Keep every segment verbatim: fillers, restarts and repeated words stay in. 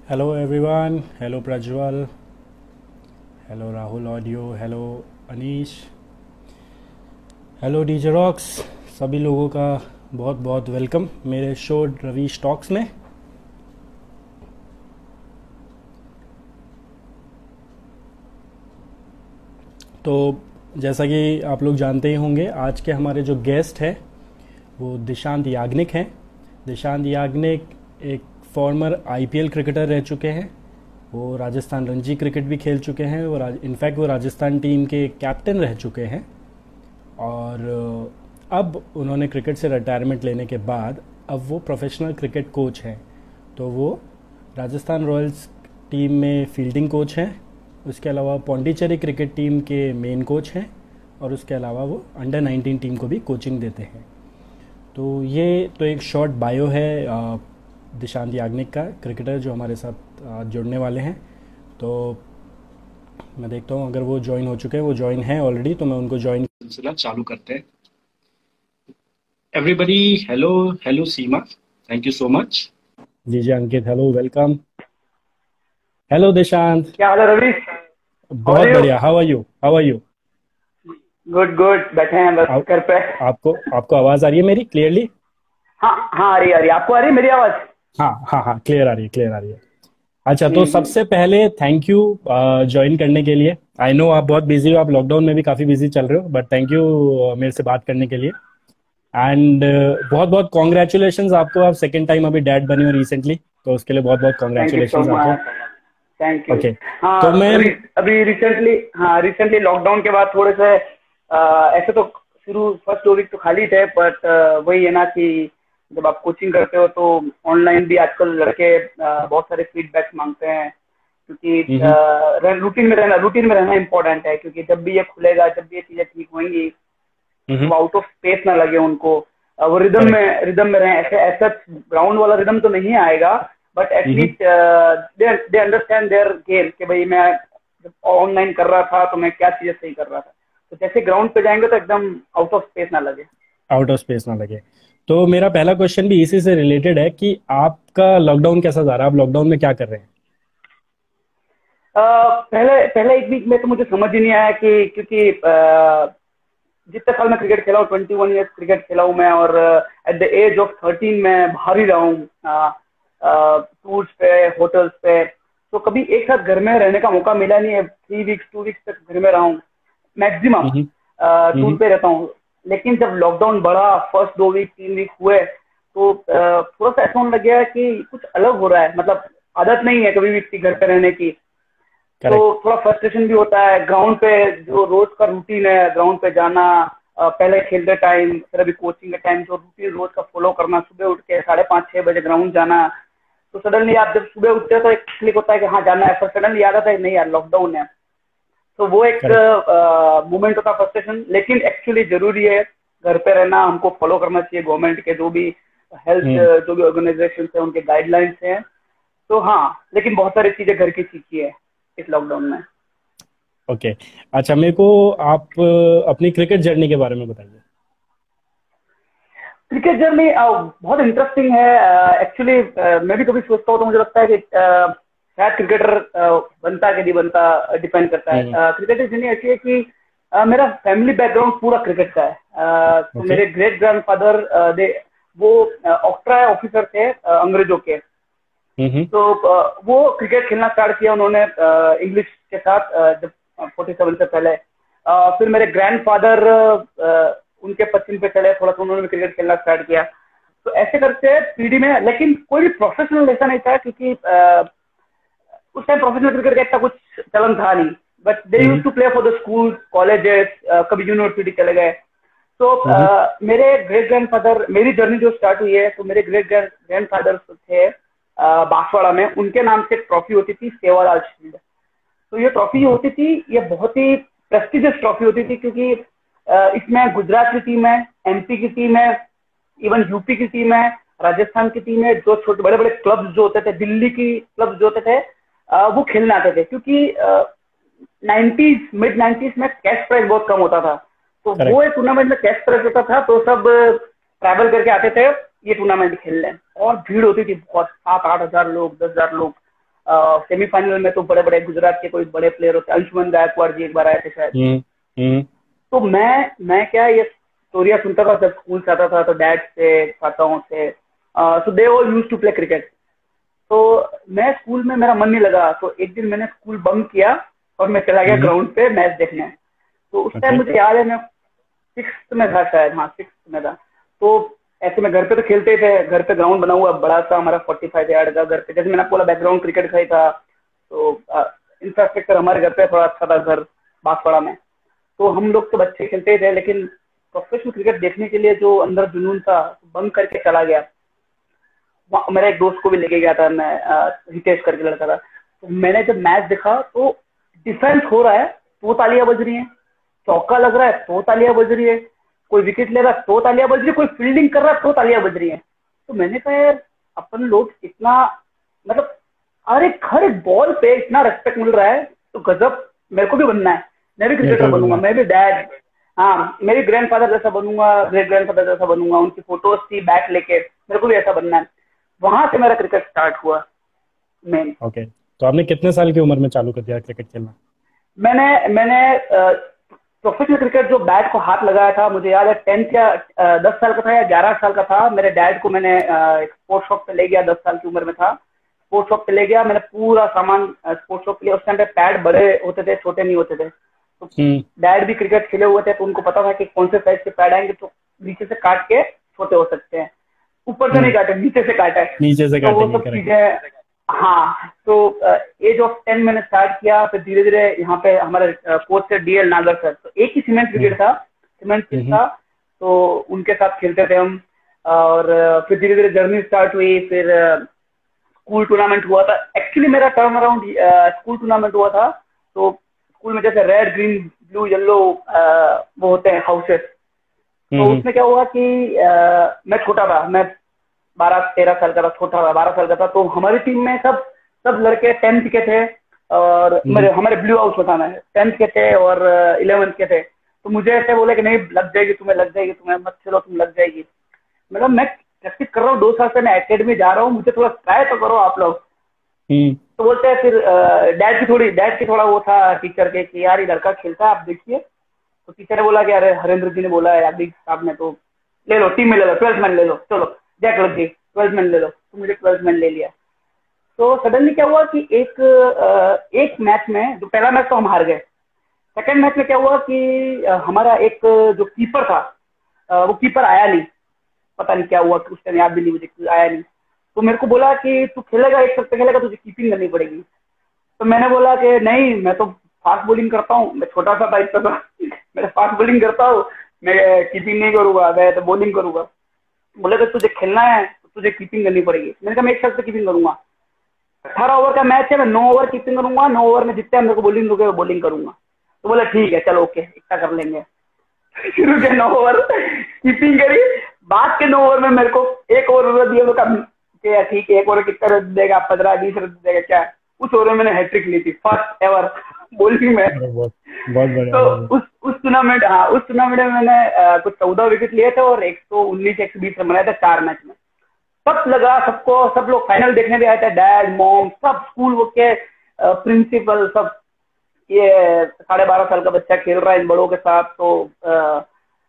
Hello everyone, hello Prajwal, hello Rahul audio, hello Anish, hello DJ rocks. सभी लोगों का बहुत बहुत वेलकम मेरे शो रवि टॉक्स में। तो जैसा कि आप लोग जानते ही होंगे, आज के हमारे जो गेस्ट हैं वो दिशांत याग्निक हैं। दिशांत याग्निक एक फॉर्मर आईपीएल क्रिकेटर रह चुके हैं। वो राजस्थान रणजी क्रिकेट भी खेल चुके हैं। वो इनफैक्ट वो राजस्थान टीम के कैप्टन रह चुके हैं। और अब उन्होंने क्रिकेट से रिटायरमेंट लेने के बाद अब वो प्रोफेशनल क्रिकेट कोच हैं। तो वो राजस्थान रॉयल्स टीम में फील्डिंग कोच हैं। उसके अलावा पौंडीचेरी क्रिकेट टीम के मेन कोच हैं। और उसके अलावा वो अंडर नाइनटीन टीम को भी कोचिंग देते हैं। तो ये तो एक शॉर्ट बायो है दिशांत याग्निक का, क्रिकेटर जो हमारे साथ आज जुड़ने वाले हैं। तो मैं देखता हूँ अगर वो ज्वाइन हो चुके हैं। वो ज्वाइन हैं ऑलरेडी, तो मैं उनको ज्वाइन सिलसिला चालू करते हैं। Everybody, hello hello Seema, thank you so much. जी जी Ankit, hello welcome. Hello Dishant. क्या हाल है रवि? हाउ आर बहुत यू? बढ़िया। How are you? How are you? Good good, बैठे हैं बस आप, घर पे। आपको आपको आवाज़ आ रही है मेरी क्लियरली? हाँ हाँ, आ रही आ रही, आपको आ रही है मेरी आवाज? हाँ हाँ हाँ, क्लियर आ रही है, क्लियर आ रही है। अच्छा, तो हम्म हम्म। सबसे पहले थैंक यू ज्वाइन करने के लिए। आई नो आप बहुत बिजी हो, आप लॉकडाउन में भी काफ़ी बिजी चल रहे हो, बट थैंक यू मेरे से बात करने के लिए। एंड बहुत बहुत कॉन्ग्रेचुलेशंस आपको, आप सेकेंड टाइम अभी डैड बने हो रिसेंटली, तो उसके लिए बहुत बहुत थैंक यू सो कॉन्ग्रेचुलेशंस आपको। मच। Thank you. ओके, तो हाँ मैं रि, अभी रिसेंटली हाँ रिसेंटली लॉकडाउन के बाद थोड़े से अ, ऐसे तो शुरू फर्स्ट दो वीक तो खाली थे, बट वही है ना कि जब आप कोचिंग करते हो तो ऑनलाइन भी आजकल लड़के अ, बहुत सारे फीडबैक मांगते हैं, हम्म क्योंकि रूटीन में रहना रूटीन में रहना इम्पोर्टेंट है, क्योंकि जब भी ये खुलेगा, जब भी ये चीजें ठीक होंगी, हम्म वो आउट ऑफ स्पेस ना लगे उनको। अ, वो रिदम करेक्ट। में रिदम में रहे। ऐसे ऐसा ग्राउंड वाला रिदम तो नहीं आएगा, but hmm at least they they understand their game कि भाई मैं जब ऑनलाइन कर रहा था तो मैं क्या चीजें सही कर रहा था। तो जैसे ग्राउंड पे जाएंगे तो एकदम आउट ऑफ स्पेस ना लगे। आउट ऑफ स्पेस ना लगे। तो मेरा पहला क्वेश्चन भी इसी से रिलेटेड है कि आपका लॉकडाउन कैसा जा रहा है? आप लॉकडाउन में क्या कर रहे हैं? अ, पहले पहले एक वीक में तो मुझे समझ ही नहीं आया कि क्योंकि अ, जितने साल मैं क्रिकेट खेला हूँ, ट्वेंटी वन ईयर्स क्रिकेट खेला हूँ मैं, और at the age of thirteen मैं बाहर ही रहा हूँ, टूर्स पे, होटल्स पे। तो कभी एक साथ घर में रहने का मौका मिला नहीं है। थ्री वीक्स टू वीक्स तक घर में रहा हूँ मैक्सिमम, हम्म टूर हम्म पे रहता हूँ। लेकिन जब लॉकडाउन बढ़ा, फर्स्ट दो वीक तीन वीक हुए, तो अ, थोड़ा सा ऐसा होने लग गया है कि कुछ अलग हो रहा है। मतलब आदत नहीं है कभी भी इतनी घर पे रहने की। तो करेक्ट। थोड़ा फ्रस्ट्रेशन भी होता है। ग्राउंड पे जो रोज का रूटीन है, ग्राउंड पे जाना, अ, पहले खेलते टाइम, फिर अभी कोचिंग के टाइम, जो रूटीन रोज का फॉलो करना, सुबह उठ के साढ़े पाँच छह बजे ग्राउंड जाना। तो सडनली आप जब सुबह उठते हो तो एक क्लिक होता है कि हाँ जाना है, पर सडनली याद आता है नहीं यार लॉकडाउन है। तो वो एक करेक्ट। मोमेंट होता है फ्रस्ट्रेशन, लेकिन एक्चुअली जरूरी है घर पे रहना। हमको फॉलो करना चाहिए गवर्नमेंट के जो भी हेल्थ, हम्म जो भी ऑर्गेनाइजेशन है उनके गाइडलाइंस हैं। तो हाँ, लेकिन बहुत सारी चीजें घर की सीखी है इस लॉकडाउन में। ओके। अच्छा, मेरे को आप अ, अपनी क्रिकेट जर्नी के बारे में बताइए। क्रिकेट जर्नी बहुत इंटरेस्टिंग है एक्चुअली। मैं भी कभी सोचता हूँ तो मुझे लगता है कि अ, शायद क्रिकेटर बनता कि नहीं बनता डिपेंड करता है। हम्म क्रिकेट जर्नी ऐसी है कि अ, मेरा फैमिली बैकग्राउंड पूरा क्रिकेट का है। अ, तो ओके। मेरे ग्रेट ग्रैंडफादर दे वो ऑक्ट्रा ऑफिसर थे, अ, अंग्रेजों के। हम्म तो अ, वो क्रिकेट खेलना स्टार्ट किया उन्होंने इंग्लिश के साथ, अ, जब फोर्टी सेवन से पहले। अ, फिर मेरे ग्रैंडफादर उनके पश्चिम पे चले, थोड़ा सा उन्होंने भी क्रिकेट खेलना स्टार्ट किया। तो ऐसे करके पीढ़ी में, लेकिन कोई भी प्रोफेशनल ऐसा नहीं था, क्योंकि अ, उस टाइम प्रोफेशनल क्रिकेट का इतना कुछ चलन था नहीं। But they use hmm to play for the school colleges, कभी यूनिवर्सिटी चले गए। तो हम्म अ, मेरे ग्रेट ग्रैंडफादर, मेरी जर्नी जो स्टार्ट हुई है, तो मेरे ग्रेट ग्रैंडफादर थे अ, बांसवाड़ा में। उनके नाम से एक ट्रॉफी होती थी, सेवालाल शील्ड। तो ये ट्रॉफी होती थी, ये बहुत ही प्रेस्टिजियस ट्रॉफी होती थी, क्योंकि अ, इसमें गुजरात की टीम है, एमपी की टीम है, इवन यूपी की टीम है, राजस्थान की टीम है, जो छोटे बड़े बड़े क्लब्स जो होते थे, दिल्ली की क्लब्स जो होते थे, अ, वो खेलने आते थे। क्योंकि नाइन्टीज मिड नाइन्टीज में कैश प्राइस बहुत कम होता था। तो वो करेक्ट। एक टूर्नामेंट में कैश प्राइस होता था, तो सब ट्रैवल करके आते थे ये टूर्नामेंट खेलने। और भीड़ होती थी बहुत, सात आठ हजार लोग, दस हजार लोग। सेमीफाइनल में तो बड़े बड़े गुजरात के कोई बड़े प्लेयर होते, अंशुमन गायकवाड़ जी एक बार आए थे शायद। हम्म हम्म तो मैं मैं क्या ये स्टोरियाँ सुनता था जब स्कूल से आता था, तो डैड से, पापाओं से, so they all used to play cricket. तो मैं स्कूल में मेरा मन नहीं लगा, तो एक दिन मैंने स्कूल बंक किया और मैं चला गया हम्म, ग्राउंड पे मैच देखने। तो उस टाइम ओके मुझे याद है मैं सिक्स में था शायद, हाँ सिक्स में था। तो ऐसे में घर पे तो खेलते ही थे, घर पे ग्राउंड बना हुआ बड़ा सा हमारा फोर्टी फाइव यार्ड का, घर पे जैसे मैंने आपको बोला बैकग्राउंड क्रिकेट का ही था। तो इंफ्रास्ट्रक्चर हमारे घर पे थोड़ा अच्छा था, घर बांसवाड़ा में। तो हम लोग तो बच्चे खेलते ही थे, लेकिन प्रोफेशनल क्रिकेट देखने के लिए जो अंदर जुनून था, बंक करके चला गया। वहाँ मेरा एक दोस्त को भी लेके गया था, मैं अ, हितेश करके लड़का था। तो मैंने जब मैच देखा तो डिफेंस हो रहा है तो तालियां बज रही हैं, चौका लग रहा है तो तालियां बज रही है, कोई विकेट ले रहा है तो तालियां बज रही है, कोई फील्डिंग कर रहा है तो तालियां बज रही है। तो मैंने कहा यार अपन लोग इतना, मतलब हर एक हर एक बॉल पे इतना रेस्पेक्ट मिल रहा है, तो गजब, मेरे को भी बनना है, मैं भी मेरे क्रिकेटर को भी बनूंगा, बनना मैं भी डैड, हाँ मेरी ग्रैंडफादर जैसा बनूंगा, ग्रेट ग्रैंडफादर जैसा बनूंगा, उनकी फोटोज थी बैट लेके, मेरे को भी ऐसा बनना है। वहां से मेरा क्रिकेट स्टार्ट हुआ मेन। है। ओके, तो आपने कितने साल की उम्र में चालू कर दिया क्रिकेट खेलना? मैंने मैंने प्रोफेशनल क्रिकेट जो बैट को हाथ लगाया था, मुझे याद है टेंथ या अ, दस साल का था या ग्यारह साल का था। मेरे डैड को मैंने अ, एक स्पोर्ट्स शॉप पे ले गया, दस साल की उम्र में था, स्पोर्ट्स शॉप पे ले गया, मैंने पूरा सामान स्पोर्ट्स शॉप के लिए। उस टाइम पे पैड बड़े होते थे, छोटे नहीं होते थे। तो हम्म डैड भी क्रिकेट खेले हुए थे, तो उनको पता था कि कौन से साइज के पैड आएंगे तो नीचे से काट के छोटे हो सकते हैं, ऊपर से नहीं हम्म काटे, नीचे से काटे। नीचे से तो वो काटेंगे, सब करेक्ट। चीजें, हाँ। तो एज ऑफ टेन मैंने स्टार्ट किया, फिर धीरे धीरे यहाँ पे हमारे कोच थे डीएल नागर सर, तो एक ही सीमेंट हम्म क्रिकेट था, सीमेंट पिच हम्म था, तो उनके साथ खेलते थे हम। और अ, फिर धीरे धीरे जर्नी स्टार्ट हुई, फिर स्कूल टूर्नामेंट हुआ था। एक्चुअली मेरा टर्न अराउंड स्कूल टूर्नामेंट हुआ था। तो स्कूल में जैसे रेड ग्रीन ब्लू येलो वो होते हैं हाउसेस, तो हम्म उसमें क्या हुआ कि अ, मैं छोटा था, मैं बारह तेरह साल का था, छोटा था, बारह साल का था। तो हमारी टीम में सब सब लड़के टेंथ के थे, और हम्म मेरे हमारे ब्लू हाउस में था, मैं टेंथ के थे और इलेवेंथ के थे। तो मुझे ऐसे बोले कि नहीं लग जाएगी तुम्हें, लग जाएगी तुम्हें, मत चलो तुम लग जाएगी। मतलब मैं प्रैक्टिस कर रहा हूँ, दो साल से मैं एकेडमी जा रहा हूँ, मुझे थोड़ा ट्राई तो करो आप लोग। हम्म तो बोलते हैं फिर डैड की थोड़ी डैड की थोड़ा वो था टीचर के कि यार ये लड़का खेलता है आप देखिए। तो टीचर ने बोला कि अरे हरेंद्र जी ने बोला है यादव साहब ने, तो ले लो टीम में ले लो, ट्वेल्थ मैन ले लो, चलो जैक लग गई, ट्वेल्थ मैन ले लो। तो मुझे ट्वेल्थ मैन ले लिया। तो सडनली क्या हुआ कि एक अ, एक मैच में, जो पहला मैच तो हम हार गए, सेकंड मैच में क्या हुआ कि अ, हमारा एक जो कीपर था, अ, वो कीपर आया नहीं, पता नहीं क्या हुआ, उस टाइम याद भी नहीं मुझे, आया नहीं। तो मेरे को बोला कि तू खेलेगा, एक सप्ताह खेलेगा, तुझे कीपिंग करनी पड़ेगी। तो मैंने बोला कि नहीं, मैं तो फास्ट बॉलिंग करता हूँ, मैं छोटा सा टाइप का था मैं फास्ट बॉलिंग करता हूँ, मैं कीपिंग नहीं करूंगा, मैं तो बॉलिंग करूंगा। बोले कि तुझे खेलना है तो तुझे कीपिंग करनी पड़ेगी। मैंने कहा मैं एक साथ से कीपिंग करूंगा, अठारह ओवर का मैच है, मैं नौ ओवर कीपिंग करूंगा, नौ ओवर में जितने मेरे को बॉलिंग दोगे बॉलिंग करूंगा। तो बोला ठीक है चलो ओके, इतना कर लेंगे शुरू के नौ ओवर कीपिंग करी। बाद के नौ ओवर में मेरे को एक ओवर दिया, तो कहा ठीक है एक ओवर कितना रन देगा, पंद्रह बीस रन देगा क्या। उस ओवर में मैंने हैट्रिक ली थी, फर्स्ट एवर बॉलिंग में। अरे बहुत बहुत बढ़िया, तो बहुत उस उस टूर्नामेंट, हाँ उस टूर्नामेंट में मैंने अ, कुछ चौदह विकेट लिए थे और एक सौ उन्नीस एक सौ बीस रन बनाए थे चार मैच में। सब लगा सबको, सब लोग फाइनल देखने भी आए थे, डैड मॉम सब, स्कूल वो के प्रिंसिपल सब। ये साढ़े बारह साल का बच्चा खेल रहा है इन बड़ों के साथ, तो अ,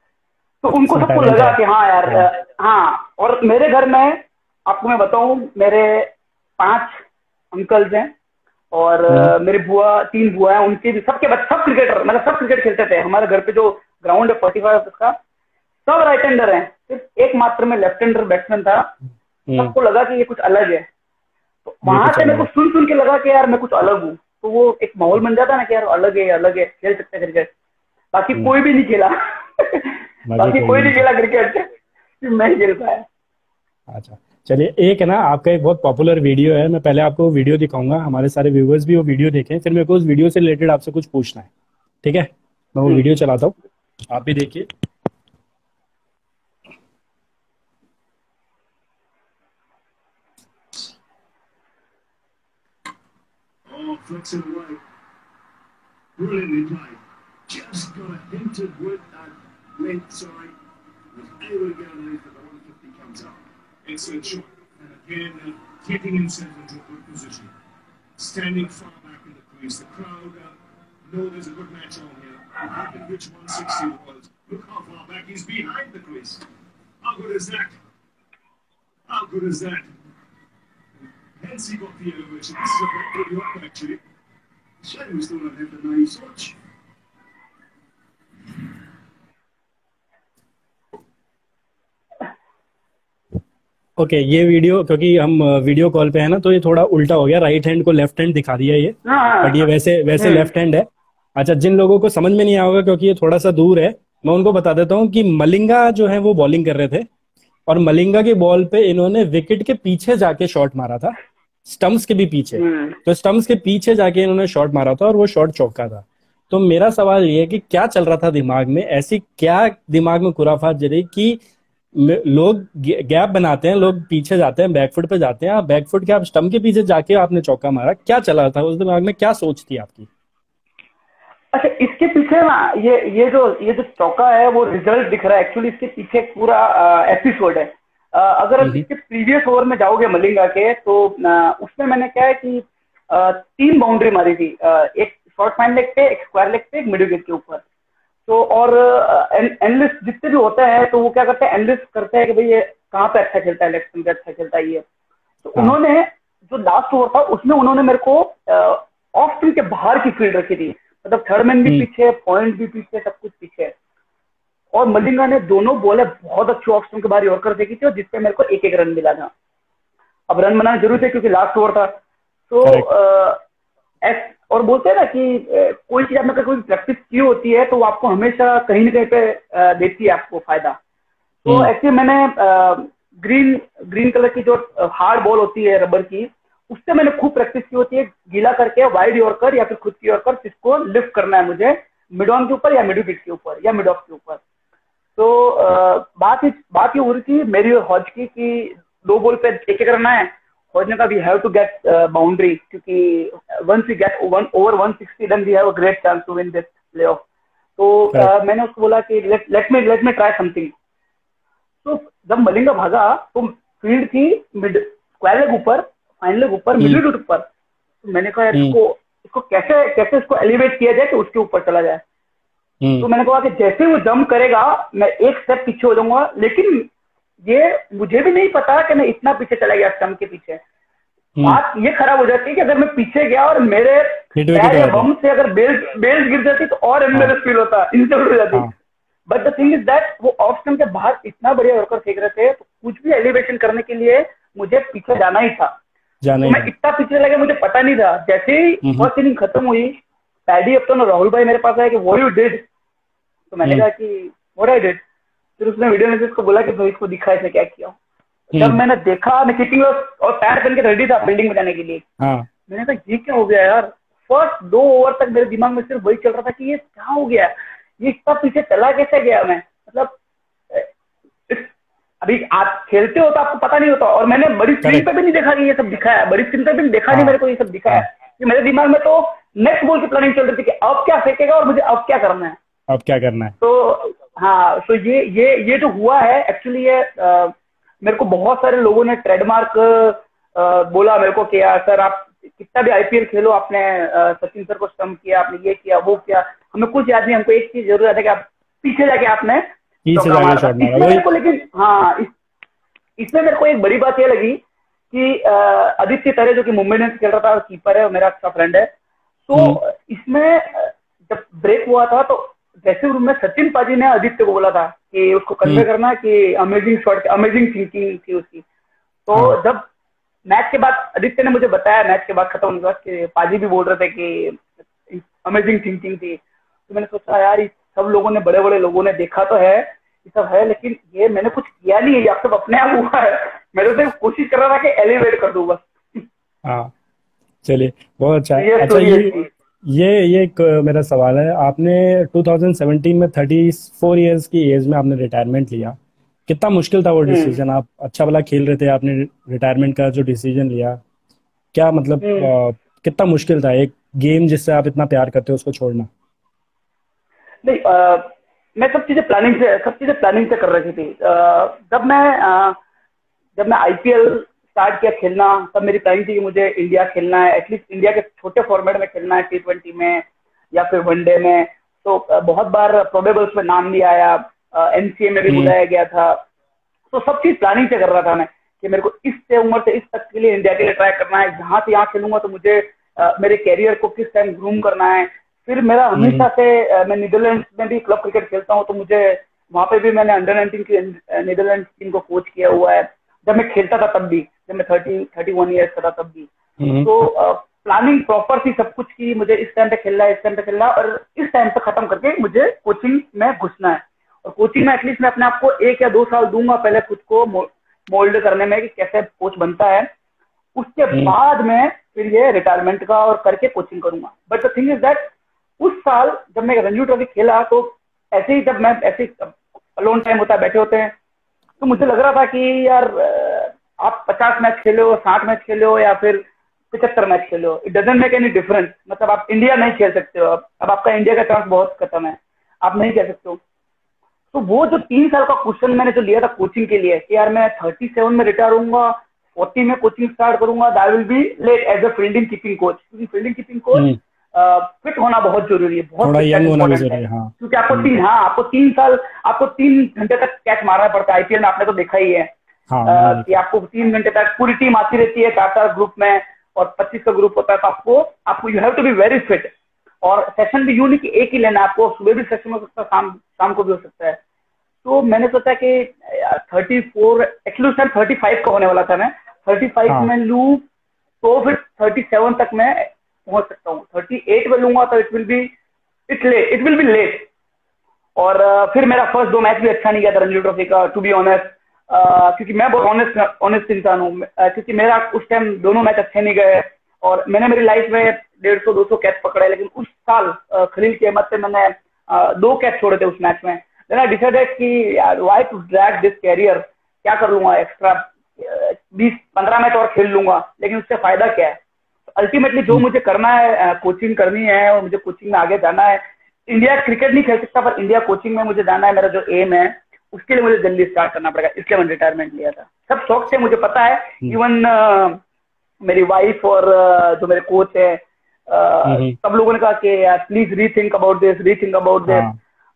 तो उनको बढ़िया। सबको टैलेंट लगा है। कि हाँ यार, हाँ। अ, हाँ। और मेरे घर में आपको मैं बताऊं, मेरे पांच अंकल्स हैं और हम्म अ, मेरी बुआ, तीन बुआ हैं, उनके भी सबके बच्चे सब क्रिकेटर, मतलब सब क्रिकेट खेलते थे। हमारे घर पे जो ग्राउंड है फोर्टी फाइव का, सब राइट हैंडर हैं, सिर्फ एक मात्र में लेफ्ट हैंडर बैट्समैन था। हम्म सबको लगा कि ये कुछ अलग है। तो ये वहां कुछ से मेरे अलग को है। सुन सुन के लगा कि यार मैं कुछ अलग हूँ। तो वो एक माहौल बन जाता है ना कि यार अलग है, अलग है, खेल सकते हैं क्रिकेट। बाकी हम्म कोई भी नहीं खेला बाकी बाकी कोई कोई भी नहीं नहीं खेला खेला। क्रिकेट, सिर्फ मैं ही खेल पाया। अच्छा, चलिए, एक है ना आपका एक बहुत पॉपुलर वीडियो है, मैं पहले आपको वो वीडियो दिखाऊंगा, हमारे सारे व्यूअर्स भी वो वीडियो देखें, फिर मेरे को उस वीडियो से रिलेटेड आपसे कुछ पूछना है, ठीक है? मैं वो जी वीडियो चलाता हूँ, आप भी देखिए। Oh, flicks it away. Brilliantly played. Just got a hint of width, uh, length, sorry. Was able to get underneath, but the one fifty comes up. Excellent shot. And again, uh, getting himself into a good position. standing far back in the crease. The crowd uh, know there's a good match on here. We're hoping which one sixty was. Look how far back he's behind the crease. How good is that? How good is that? Hence he got the elevation. This is a very good yorker actually. Shame we still don't have the naive switch. Okay okay, ये video क्योंकि हम video call पे है ना तो ये थोड़ा उल्टा हो गया, राइट हैंड को लेफ्ट हैंड दिखा दिया ये, बट ये वैसे वैसे लेफ्ट हैंड है। अच्छा, जिन लोगों को समझ में नहीं आएगा क्योंकि ये थोड़ा सा दूर है, मैं उनको बता देता हूँ कि मलिंगा जो है वो बॉलिंग कर रहे थे और मलिंगा की बॉल पे इन्होंने विकेट के पीछे जाके शॉट मारा था, स्टम्प्स के भी पीछे, तो स्टम्प्स के पीछे जाके इन्होंने शॉट मारा था और वो शॉट चौका था। तो मेरा सवाल ये है कि क्या चल रहा था दिमाग में, ऐसी क्या दिमाग में खुराफात जरी कि लोग गैप बनाते हैं, लोग पीछे जाते हैं, बैकफुट पे जाते हैं, आप बैकफुट के आप स्टंप के पीछे जाके आपने चौका मारा, क्या चला था उस दिमाग में, क्या सोच थी आपकी? अच्छा, इसके पीछे ना ये ये जो ये जो चौका है वो रिजल्ट दिख रहा है, एक्चुअली इसके पीछे एक पूरा एपिसोड है। आ, अगर आप इसके प्रीवियस ओवर में जाओगे मलिंगा के तो आ, उसमें मैंने क्या है कि आ, तीन बाउंड्री मारी थी, आ, एक शॉर्ट फाइन लेग पे, एक स्क्वायर लेग पे, एक मिडिल विकेट के ऊपर। तो और एनालिस्ट जितने भी होते हैं तो वो क्या करते हैं, एनालिस्ट करते हैं कि भाई ये कहाँ पे अच्छा खेलता है, लेफ्ट पे अच्छा खेलता है ये। तो हाँ। उन्होंने जो लास्ट ओवर था उसमें उन्होंने मेरे को ऑफ स्पिन के बाहर की फील्ड रखी थी, मतलब थर्ड मैन भी पीछे, पॉइंट भी पीछे, सब कुछ पीछे। और मलिंगा ने दोनों बॉलें बहुत अच्छी ऑफ स्पिन के बाहर यॉर्कर देखी थी और जिससे मेरे को एक एक रन मिला था। अब रन बनाना जरूरी थे क्योंकि लास्ट ओवर था। तो आ, और बोलते हैं ना कि ए, कोई चीज आपने कोई प्रैक्टिस की होती है तो वो आपको हमेशा कहीं ना कहीं पे देती है आपको फायदा। तो ऐसे मैंने आ, ग्रीन ग्रीन कलर की जो हार्ड बॉल होती है रबर की, उससे मैंने खूब प्रैक्टिस की होती है, गीला करके वाइड यॉर्कर या फिर खुद की यॉर्कर जिसको लिफ्ट करना है मुझे मिड ऑन के ऊपर या मिड विकेट के ऊपर या मिड ऑफ के ऊपर। तो आ, बात बात ये हो रही थी मेरी और हॉज की कि दो बॉल पे एक एक करना है। हॉज ने कहा we have to get boundary क्योंकि once we get one over one sixty then we have a great chance to win this playoff. तो uh, मैंने उसको बोला कि let let me let me try something. तो जब मलिंगा भागा तो फील्ड थी मिड स्क्वायर लेग ऊपर, फाइन लेग ऊपर, मिडिल विकेट ऊपर। तो मैंने कहा इसको इसको कैसे कैसे इसको एलिवेट किया जाए कि उसके ऊपर चला जाए। तो मैंने कहा कि जैसे वो जंप करेगा मैं एक स्टेप पीछे हो जाऊंगा, लेकिन ये मुझे भी नहीं पता कि मैं इतना पीछे चला गया स्टंप के पीछे। बात ये खराब हो जाती है कि अगर मैं पीछे गया और मेरे पैर या बम से अगर बेल्ट बेल्ट गिर जाती तो और एम्बेरस फील होता, इंसल्ट हो जाती। But the thing is that वो ऑफ स्टंप के बाहर इतना बढ़िया यॉर्कर फेंक रहे थे तो कुछ भी एलिवेशन करने के लिए मुझे पीछे जाना ही था। तो मैं इतना पीछे लगे मुझे पता नहीं था। जैसे ही फर्स्ट इनिंग खत्म हुई, पैडी अपटन और राहुल भाई मेरे पास आए कि व्हाट यू डिड। तो मैंने कहा कि व्हाट आई डिड। फिर उसने वीडियो में इसको बोला कि भाई इसको दिखा इसने क्या किया। जब मैंने देखा, मैं किटिंग और पैर पहन के रेडी था फील्डिंग में जाने के लिए। हाँ। मैंने कहा ये क्या हो गया यार। फर्स्ट दो ओवर तक मेरे दिमाग में सिर्फ वही चल रहा था कि ये क्या हो गया, ये इतना पीछे चला कैसे गया मैं। मतलब अभी आप खेलते हो तो आपको पता नहीं होता, और मैंने बड़ी स्क्रीन पे भी नहीं देखा कि ये सब दिखा है, बड़ी स्क्रीन पे भी देखा नहीं मेरे को ये सब दिखा है। कि मेरे दिमाग में तो नेक्स्ट बॉल की प्लानिंग चल रही थी कि अब क्या फेंकेगा और मुझे अब क्या करना है, अब क्या करना है। तो हाँ, तो ये ये ये जो हुआ है एक्चुअली ये आ, मेरे को बहुत सारे लोगों ने ट्रेडमार्क बोला मेरे को कि यार सर आप कितना भी आईपीएल खेलो, आपने आ, सचिन सर को स्टंप किया, आपने ये किया वो किया, हमें कुछ याद नहीं, हमको एक चीज जरूर याद है कि आप पीछे जाके आपने चौका मारा। इसमें मेरे को लेकिन हाँ इस, इसमें मेरे को एक बड़ी बात ये लगी कि आदित्य तरे जो कि मुंबई इंडियंस खेल रहा था, कीपर है, मेरा अच्छा फ्रेंड है। तो इसमें जब ब्रेक हुआ था तो जैसे रूम में सचिन पाजी ने आदित्य को बोला था कि उसको कन्वे करना कि अमेजिंग शॉट, अमेजिंग थिंकिंग थी उसकी। तो हाँ। जब मैच के बाद आदित्य ने मुझे बताया, मैच के बाद खत्म हुआ कि पाजी भी बोल रहे थे कि अमेजिंग थिंकिंग थी। तो मैंने सोचा यार सब लोगों ने, बड़े बड़े लोगों ने देखा तो है, ये सब है, लेकिन ये मैंने कुछ किया नहीं है, ये सब अपने आप हुआ है। मैं तो कोशिश कर रहा था कि एलिवेट कर दूं बस। हाँ चलिए बहुत अच्छा है। अच्छा ये ये ये एक मेरा सवाल है, आपने दो हज़ार सत्रह में चौंतीस इयर्स की एज में आपने रिटायरमेंट लिया, कितना मुश्किल था वो डिसीजन? आप अच्छा भला खेल रहे थे, आपने रिटायरमेंट का जो डिसीजन लिया, क्या मतलब आ, कितना मुश्किल था एक गेम जिससे आप इतना प्यार करते हो उसको छोड़ना? नहीं, आ, मैं सब चीजें प्लानिंग से सब चीजें प्लानिंग से कर रही थी। आ, जब मैं आ, जब मैं आईपीएल स्टार्ट किया खेलना, तब मेरी प्लानिंग थी कि मुझे इंडिया खेलना है, एटलीस्ट इंडिया के छोटे फॉर्मेट में खेलना है, टी ट्वेंटी में या फिर वनडे में। तो बहुत बार प्रोबेबल्स में नाम भी आया, एनसीए में भी बुलाया गया था। तो सब चीज प्लानिंग से कर रहा था मैं कि मेरे को इस उम्र से इस तक के लिए इंडिया के लिए ट्राई करना है, यहाँ से यहाँ खेलूंगा तो मुझे uh, मेरे कैरियर को किस टाइम ग्रूम करना है। फिर मेरा हमेशा से uh, मैं नीदरलैंड में भी क्लब क्रिकेट खेलता हूँ, तो मुझे वहाँ पे भी मैंने अंडर नाइनटीन की नीदरलैंड टीम को कोच किया हुआ है, जब मैं खेलता था तब भी, जब मैं थर्टी थर्टी वन ईयर्स का था तब भी। तो प्लानिंग प्रॉपर थी सब कुछ की, मुझे इस टाइम पे खेलना है, इस टाइम पे खेलना है, और इस टाइम पे खत्म करके मुझे कोचिंग में घुसना है। और कोचिंग में एटलीस्ट मैं अपने आप को एक या दो साल दूंगा पहले खुद को मोल्ड करने में कि कैसे कोच बनता है, उसके बाद में फिर ये रिटायरमेंट का और करके कोचिंग करूंगा। But the thing is that उस साल जब मैं रणजी ट्रॉफी खेला, तो ऐसे ही जब मैं ऐसे अलोन टाइम होता है, बैठे होते हैं, तो मुझे लग रहा था कि यार आप पचास मैच खेले हो, साठ मैच खेले हो या फिर पचहत्तर मैच खेले हो, it doesn't make any difference. मतलब आप इंडिया नहीं खेल सकते हो, अब अब आपका इंडिया का चांस बहुत खत्म है, आप नहीं खेल सकते हो। तो वो जो तीन साल का क्वेश्चन मैंने जो लिया था कोचिंग के लिए कि यार मैं थर्टी सेवन में रिटायर होऊंगा, फोर्टी में कोचिंग स्टार्ट करूंगा, that will be late as a fielding keeping coach, क्योंकि फील्डिंग कीपिंग कोच फिट होना बहुत जरूरी है, बहुत इंपॉर्टेंट है। हाँ। क्योंकि आपको तीन हाँ आपको तीन साल आपको तीन घंटे तक कैच मारना पड़ता है। आईपीएल में आपने तो देखा ही है। हाँ, आ, कि आपको तीन घंटे तक पूरी टीम आती रहती है, चार चार ग्रुप में, और पच्चीस का ग्रुप होता है, तो आपको आपको you have to be very fit. और सेशन भी यूं नहीं कि एक ही लेना, आपको सुबह भी सेशन हो सकता है, शाम शाम को भी हो सकता है। तो मैंने सोचा कि थर्टी फोर एक्चुअली उस टाइम थर्टी फाइव का होने वाला था, मैं थर्टी फाइव हाँ. में लूँ तो फिर थर्टी सेवन तक मैं पहुंच सकता हूँ। थर्टी एट में लूंगा तो it will be it late it will be late. और uh, फिर मेरा फर्स्ट दो मैच भी अच्छा नहीं गया था रणजी ट्रॉफी का, टू बी ऑनेस्ट, क्योंकि मैं बहुत ऑनेस्ट ऑनेस्ट इंसान हूँ, uh, क्योंकि मेरा उस टाइम दोनों मैच अच्छे नहीं गए, और मैंने मेरी लाइफ में डेढ़ सौ दो सौ कैच पकड़े, लेकिन उस साल uh, खलील की अहमद से मैंने uh, दो कैच छोड़े थे उस मैच में। देन आई डिसाइडेड कि why to drag this career, क्या कर लूंगा एक्स्ट्रा बीस पंद्रह मैच और खेल लूंगा, लेकिन उससे फायदा क्या है। अल्टीमेटली जो मुझे करना है, कोचिंग करनी है और मुझे कोचिंग में आगे जाना है। इंडिया क्रिकेट नहीं खेल सकता, पर इंडिया कोचिंग में मुझे जाना है, मेरा जो एम है, उसके लिए मुझे जल्दी स्टार्ट करना पड़ेगा, इसलिए मैंने रिटायरमेंट लिया था। सब शौक से, मुझे पता है। इवन uh, मेरी वाइफ और uh, जो मेरे कोच है, uh, सब लोगों ने कहा कि यार please rethink about this rethink about this,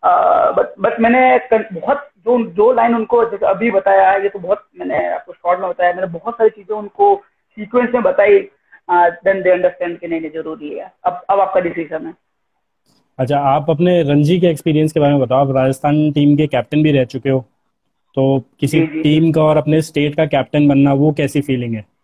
but but मैंने बहुत जो जो लाइन उनको जैसे अभी बताया, ये तो बहुत मैंने आपको शॉर्ट में बताया, मैंने बहुत सारी चीजें उनको सीक्वेंस में बताई, देन दे अंडरस्टैंड कि नहीं नहीं जरूरी है, अब अब आपका डिसीजन है। अच्छा, आप अपने रणजी के एक्सपीरियंस के बारे में बताओ। आप राजस्थान टीम के कैप्टन भी रह चुके हो, तो किसी जी, जी, टीम का और अपने स्टेट का कैप्टन बनना, वो कैसी फीलिंग है?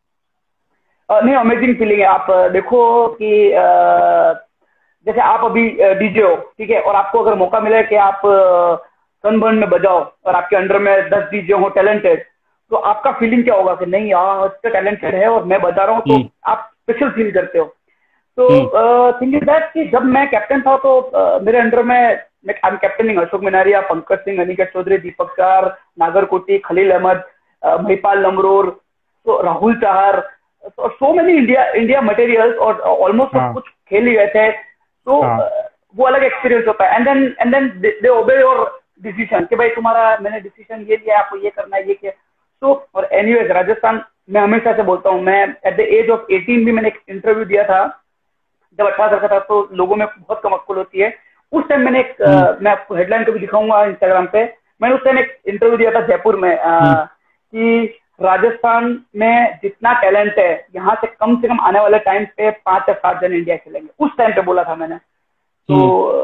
uh, नहीं, अमेजिंग फीलिंग है। आप देखो कि uh, जैसे आप अभी डीजे हो, ठीक है, और आपको अगर मौका मिले कि आप सनबर्न में बजाओ और आपके अंडर में दस डीजे हो टैलेंटेड, तो आपका फीलिंग क्या होगा कि नहीं यार इतना टैलेंटेड है और मैं बजा रहा हूँ, तो आप स्पेशल फील करते हो। तो थिंग इज दैट कि जब मैं कैप्टन था तो uh, मेरे अंडर में I am captaining Ashok Menaria, Pankaj Singh, Aniket Choudhary, Deepak Chahar, Nagarkoti, Khaleel Ahmed, Mahipal Lomror, तो Rahul Chahar, so many India India materials, और ऑलमोस्ट सब कुछ खेल ही गए थे। तो uh, वो अलग एक्सपीरियंस होता है। And then and then they obey your decision कि भाई तुम्हारा मैंने डिसीजन ये लिया, आपको ये करना है, ये क्या। तो और एनीवेज राजस्थान, मैं हमेशा से बोलता हूँ, मैं at the age of eighteen भी मैंने एक इंटरव्यू दिया था, जब अठारह साल का था, तो लोगों में बहुत कम अक्ल होती है। उस टाइम मैंने एक uh, मैं आपको हेडलाइन को भी दिखाऊंगा इंस्टाग्राम पे, मैंने उस टाइम एक इंटरव्यू दिया था जयपुर में, uh, कि राजस्थान में जितना टैलेंट है, यहाँ से कम से कम आने वाले टाइम पे पांच या सात जन इंडिया खेलेंगे, उस टाइम पे बोला था मैंने। तो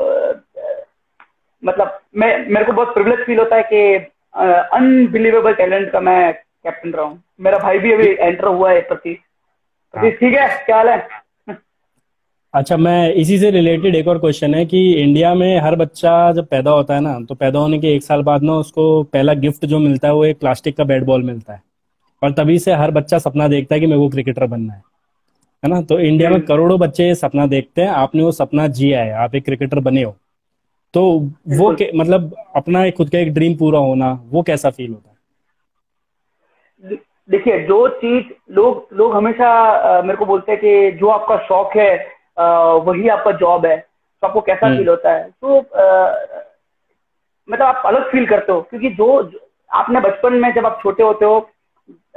मतलब मैं मेरे को बहुत प्रिविलेज फील होता है कि अनबिलीवेबल टैलेंट का मैं कैप्टन रहा हूँ। मेरा भाई भी अभी एंटर हुआ है प्रति प्रति ठीक है, क्या हाल है? अच्छा, मैं इसी से रिलेटेड एक और क्वेश्चन है कि इंडिया में हर बच्चा जब पैदा होता है ना, तो पैदा होने के एक साल बाद ना उसको पहला गिफ्ट जो मिलता है वो एक प्लास्टिक का बैट बॉल मिलता है, और तभी से हर बच्चा सपना देखता है कि मेरे को क्रिकेटर बनना है, है ना। तो इंडिया में करोड़ों बच्चे ये सपना देखते हैं, आपने वो सपना जिया है, आप एक क्रिकेटर बने हो, तो वो मतलब अपना खुद का एक ड्रीम पूरा होना, वो कैसा फील होता है? देखिए, जो चीज लोग लोग हमेशा आ, मेरे को बोलते हैं कि जो आपका शौक है आ, वही आपका जॉब है, तो आपको कैसा फील होता है? तो आ, मतलब आप अलग फील करते हो, क्योंकि जो, जो आपने बचपन में जब आप छोटे होते हो,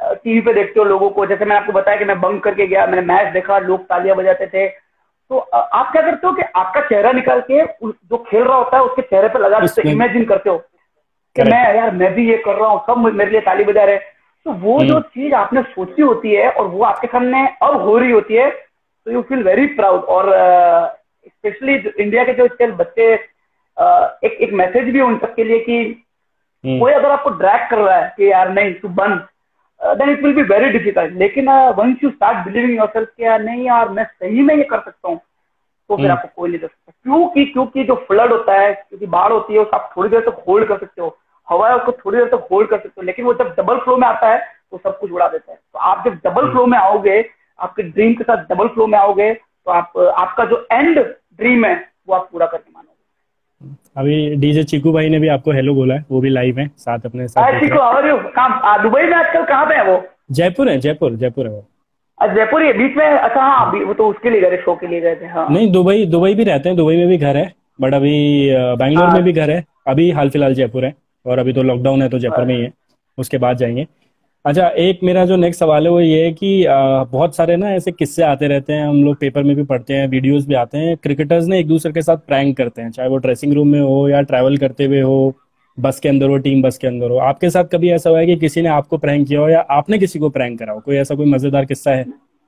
टीवी पे देखते हो लोगों को, जैसे मैंने आपको बताया कि मैं बंक करके गया, मैंने मैच देखा, लोग तालियां बजाते थे, तो आप क्या करते हो कि आपका चेहरा निकाल के जो खेल रहा होता है उसके चेहरे पे लगा देते, इमेजिन करते हो कि मैं यार मैं भी ये कर रहा हूँ, सब मेरे लिए ताली बजा रहे हैं। तो वो जो चीज आपने सोची होती है और वो आपके सामने अब हो रही होती है, तो यू फील वेरी प्राउड। और स्पेशली इंडिया के जो इसके बच्चे, एक एक मैसेज भी उन सबके लिए कि कोई अगर आपको ड्रैग कर रहा है कि यार नहीं तू बन, then it will be very difficult. लेकिन once you start believing yourself कि यार नहीं यार मैं सही में ये कर सकता हूँ, तो फिर आपको कोई नहीं दे सकता। क्योंकि क्योंकि जो फ्लड होता है, क्योंकि बाढ़ होती है, उसको आप थोड़ी देर तक होल्ड कर सकते हो, हवा है उसको थोड़ी देर तक होल्ड कर सकते हो, लेकिन वो जब डबल फ्लो में आता है तो सब कुछ उड़ा देता है। तो आप जब डबल फ्लो में आओगे, आपके ड्रीम के साथ डबल फ्लो में आओगे, तो आप आपका जो एंड ड्रीम है वो आप पूरा करके मानोगे। अभी डीजे चीकू भाई ने भी आपको हेलो बोला है, वो भी लाइव है साथ अपने साथ। Chiku how are you? कहाँ दुबई में आजकल कहाँ पे है वो? जयपुर है, जयपुर जयपुर है वो। अच्छा जयपुर ही बीच में? अच्छा हाँ, वो तो उसके लिए गए, शो के लिए गए थे। हाँ नहीं, दुबई दुबई भी रहते हैं, दुबई में भी घर है, बट अभी बैंगलोर में भी घर है, अभी हाल फिलहाल जयपुर है, और अभी तो लॉकडाउन है तो जयपुर में ही है, उसके बाद जाएंगे। अच्छा, एक मेरा जो नेक्स्ट सवाल है वो ये है कि आ, बहुत सारे ना ऐसे किस्से आते रहते हैं, हम लोग पेपर में भी पढ़ते हैं, वीडियोस भी आते हैं, क्रिकेटर्स ने एक दूसरे के साथ प्रैंक करते हैं, चाहे वो ड्रेसिंग रूम में हो या ट्रैवल करते हुए हो, बस के अंदर हो, टीम बस के अंदर हो। आपके साथ कभी ऐसा हुआ है कि किसी ने आपको प्रैंक किया हो या आपने किसी को प्रैंक करा हो? कोई ऐसा कोई मजेदार किस्सा है?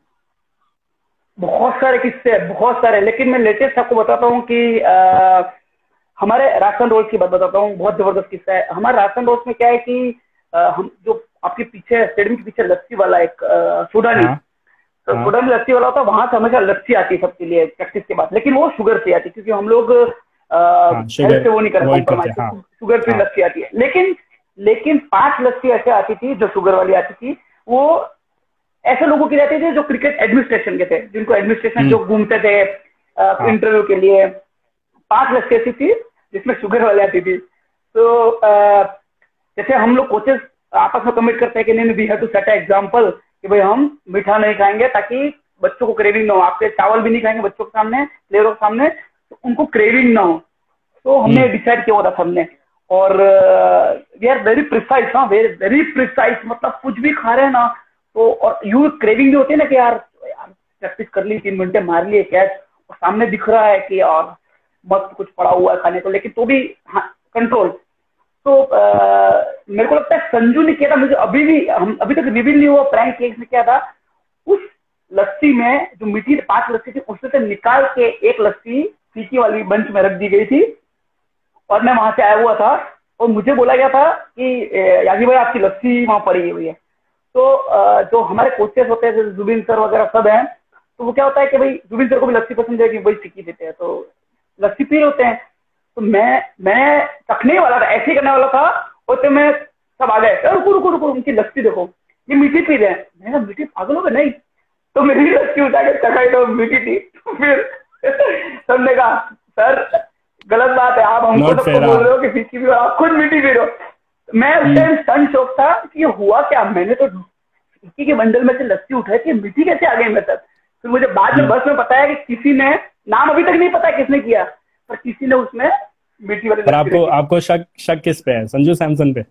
बहुत सारे किस्से हैं, बहुत सारे, लेकिन मैं लेटेस्ट आपको बताता हूँ कि आ, हमारे राशन रोल्स की बात बताता हूँ। बहुत जबरदस्त किस्सा है। हमारे राशन रोल्स में क्या है कि आ, हम जो आपके पीछे स्टेडियम के पीछे लस्सी वाला एक सोडानी, तो सोडानी लस्सी वाला होता है, वहां से हमेशा लस्सी आती है सबके लिए प्रैक्टिस के बाद, लेकिन वो शुगर से आती है क्योंकि हम लोग हेल्थ से वो नहीं करते कॉम्प्रोमाइज, शुगर फ्री लस्सी आती है। लेकिन लेकिन पांच लस्सी ऐसे आती थी जो शुगर वाली आती थी, वो ऐसे लोगों की रहती थी जो क्रिकेट एडमिनिस्ट्रेशन के थे, जिनको एडमिनिस्ट्रेशन जो घूमते थे इंटरव्यू के लिए। पांच लस्सी ऐसी थी जिसमें शुगर वाली आती थी। तो जैसे हम लोग कोचेस आपस में कमिट करते हैं कि नहीं we have to set example कि भाई हम मीठा नहीं खाएंगे ताकि बच्चों को क्रेविंग ना हो, आपके चावल भी नहीं खाएंगे बच्चों के सामने, प्लेयरों के सामने, तो उनको क्रेविंग ना हो। तो हमने डिसाइड किया हुआ था सबने, और वी आर वेरी प्रिसाइज, हाँ वेरी वेरी प्रिसाइज, मतलब कुछ भी खा रहे हैं ना तो, और यू क्रेविंग भी होती है ना कि यार यार प्रैक्टिस कर ली, तीन घंटे मार लिए कैच, और सामने दिख रहा है कि यार मस्त कुछ पड़ा हुआ है खाने को, लेकिन तो भी हाँ कंट्रोल। तो आ, मेरे को लगता है संजू ने किया था, मुझे अभी भी, हम अभी तक रिवील नहीं हुआ प्रैंक केस में क्या था। उस लस्सी में जो मीठी पांच लस्सी थी उसमें से निकाल के एक लस्सी फीकी वाली बंच में रख दी गई थी, और मैं वहां से आया हुआ था और मुझे बोला गया था कि यागी भाई आपकी लस्सी वहां पड़ी हुई है। तो आ, जो हमारे कोचेस होते हैं जैसे जुबिन सर वगैरह सब हैं, तो वो क्या होता है कि भाई जुबिन सर को भी लस्सी पसंद है कि भाई फीकी देते हैं, तो लस्सी पी होते हैं। तो मैं मैं चखने वाला था, ऐसे ही करने वाला था, और तो मैं सब आ गए, रुको रुको रुको उनकी लस्सी देखो ये मीठी पी रहे हैं। मैंने मीठी पागल हो गए? नहीं, तो मेरी लस्सी उठा के चखाई तो मीठी थी। तो फिर सबने कहा सर गलत बात है, आप हमको सबको बोल रहे हो कि फीकी भी, आप खुद मीठी पी रहे हो। मैं उस टाइम स्टन शॉक था कि ये हुआ क्या, मैंने तो फीकी के बंडल में से लस्सी उठाई थी, मीठी कैसे आ गई मेरे साथ। फिर मुझे बाद में बस में पता है कि किसी ने, नाम अभी तक नहीं पता किसने किया, पर किसी ने उसमें मीठी वाली। पर आपको आपको शक शक किस पे है? संजू सैमसन पे?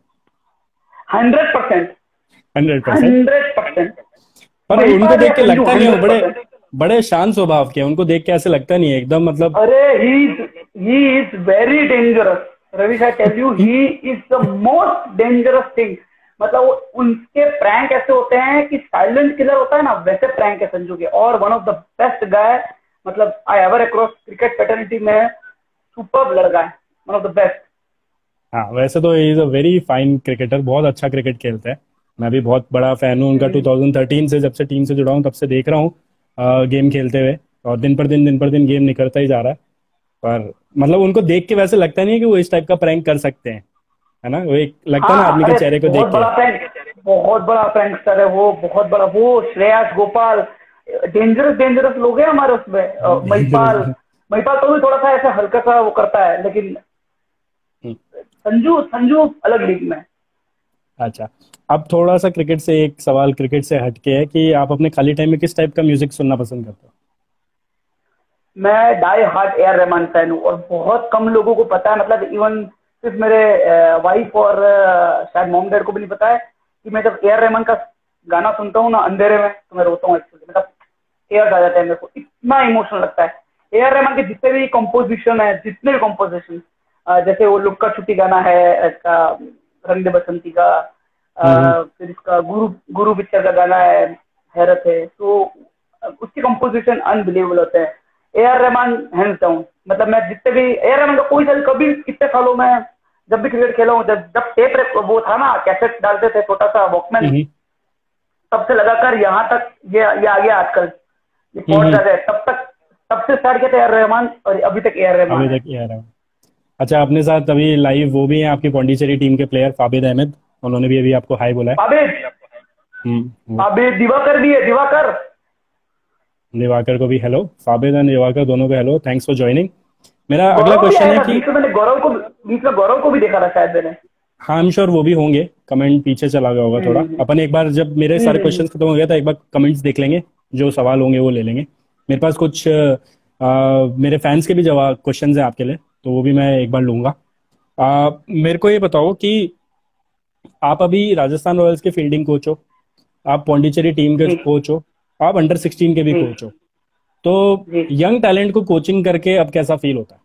Hundred percent hundred percent hundred percent पर उनको देख के लगता नहीं हो, बड़े बड़े शांत स्वभाव के, उनको देख के ऐसे लगता नहीं है एकदम, मतलब अरे he he is very dangerous Ravi, I tell you he is the most dangerous thing. मतलब उनके प्रैंक ऐसे होते हैं कि साइलेंट किलर होता है ना, वैसे प्रैंक है संजू के, और one of the best guy, मतलब I ever across cricket fraternity में सुपर्ब लड़का है, वन ऑफ द बेस्ट। हाँ, वैसे तो is a very fine cricketer, बहुत अच्छा क्रिकेट खेलता है, मैं भी बहुत बड़ा फैन हूँ उनका। टू थाउजेंड थर्टीन से, जब से टीम से जुड़ा हूँ तब से देख रहा हूँ गेम खेलते हुए, और दिन पर दिन दिन पर दिन गेम निकलता ही जा रहा है। पर मतलब उनको देख के वैसे लगता नहीं है कि वो इस टाइप का प्रैंक कर सकते हैं, है ना? वो एक लगता है ना आदमी के चेहरे को देख के। बहुत बड़ा प्रैंकस्टर है वो, बहुत बड़ा। वो श्रेयस गोपाल, डेंजरस डेंजरस लोग हैं हमारे उसमें। महिपाल महिपाल तो भी थोड़ा सा ऐसा हल्का सा वो करता है, लेकिन संजू संजू अलग लीग में। अच्छा, अब थोड़ा सा क्रिकेट से एक सवाल क्रिकेट से हटके है कि आप अपने खाली टाइम में किस टाइप का म्यूजिक सुनना पसंद करते हो? मैं die hard A R Rahman fan हूँ, और बहुत कम लोगों को पता है, मतलब इवन सिर्फ मेरे वाइफ और शायद मॉम डैड को भी नहीं पता है कि मैं जब ए आर रहमान का गाना सुनता हूँ ना अंधेरे में तो मैं रोता हूँ एक्चुअली, मतलब टेयर्स आ जाता है मेरे को, इतना इमोशनल लगता है। ए आर रहमान के जितने भी कंपोजिशन है, जितने भी कंपोजिशन, जैसे वो लुक्का छुपी गाना है इसका, रंग दे बसंती का, हम्म अ, फिर इसका गुरु गुरु पिक्चर का गाना है हैरत है, तो उसके कंपोजिशन अनबिलीवेबल होते हैं। A R Rahman hands down, मतलब मैं जितने भी ए आर रहमान का कोई साल कभी कितने सालों में जब भी क्रिकेट खेला हूँ, जब जब टेप वो था ना, कैसेट डालते थे छोटा सा वॉकमैन, हम्म तब से लगाकर यहाँ तक ये ये आ गया आजकल, ये पहुंच हम्म जाते हैं, तब तक तब से स्टार्ट किया था ए आर रहमान और अभी तक ए आर रहमान अभी है। तक ये आ रहा है। अच्छा, अपने साथ अभी लाइव वो भी हैं आपकी पौंडीचेरी टीम के प्लेयर फाबिद अहमद, उन्होंने भी अभी आपको हाय बोला है। आबिद हम्म आबिद दिवाकर भी है, दिवाकर दिवाकर को भी हेलो, फाबिद एंड दिवाकर दोनों को हेलो, थैंक्स फॉर ज्वाइनिंग। मेरा अगला गौरव भी क्वेश्चन आया है था कि बीच में, मैंने गौरव को बीच में गौरव को भी देखा था शायद मैंने। हाँ, आई एम श्योर वो भी होंगे, कमेंट पीछे चला गया होगा थोड़ा। हम्म अपन एक बार जब मेरे हम्म सारे हम्म क्वेश्चंस खत्म हो गया था, एक बार कमेंट्स देख लेंगे, जो सवाल होंगे वो ले लेंगे। मेरे पास कुछ अ, अ, मेरे फैंस के भी जवाब क्वेश्चंस हैं आपके लिए, तो वो भी मैं एक बार लूंगा। अ, मेरे को ये बताओ कि आप अभी राजस्थान रॉयल्स के फील्डिंग कोच हो, आप पौंडीचेरी टीम के जी कोच हो, आप अंडर सिक्सटीन के भी जी कोच हो, तो जी। यंग टैलेंट को कोचिंग करके अब कैसा फील होता है?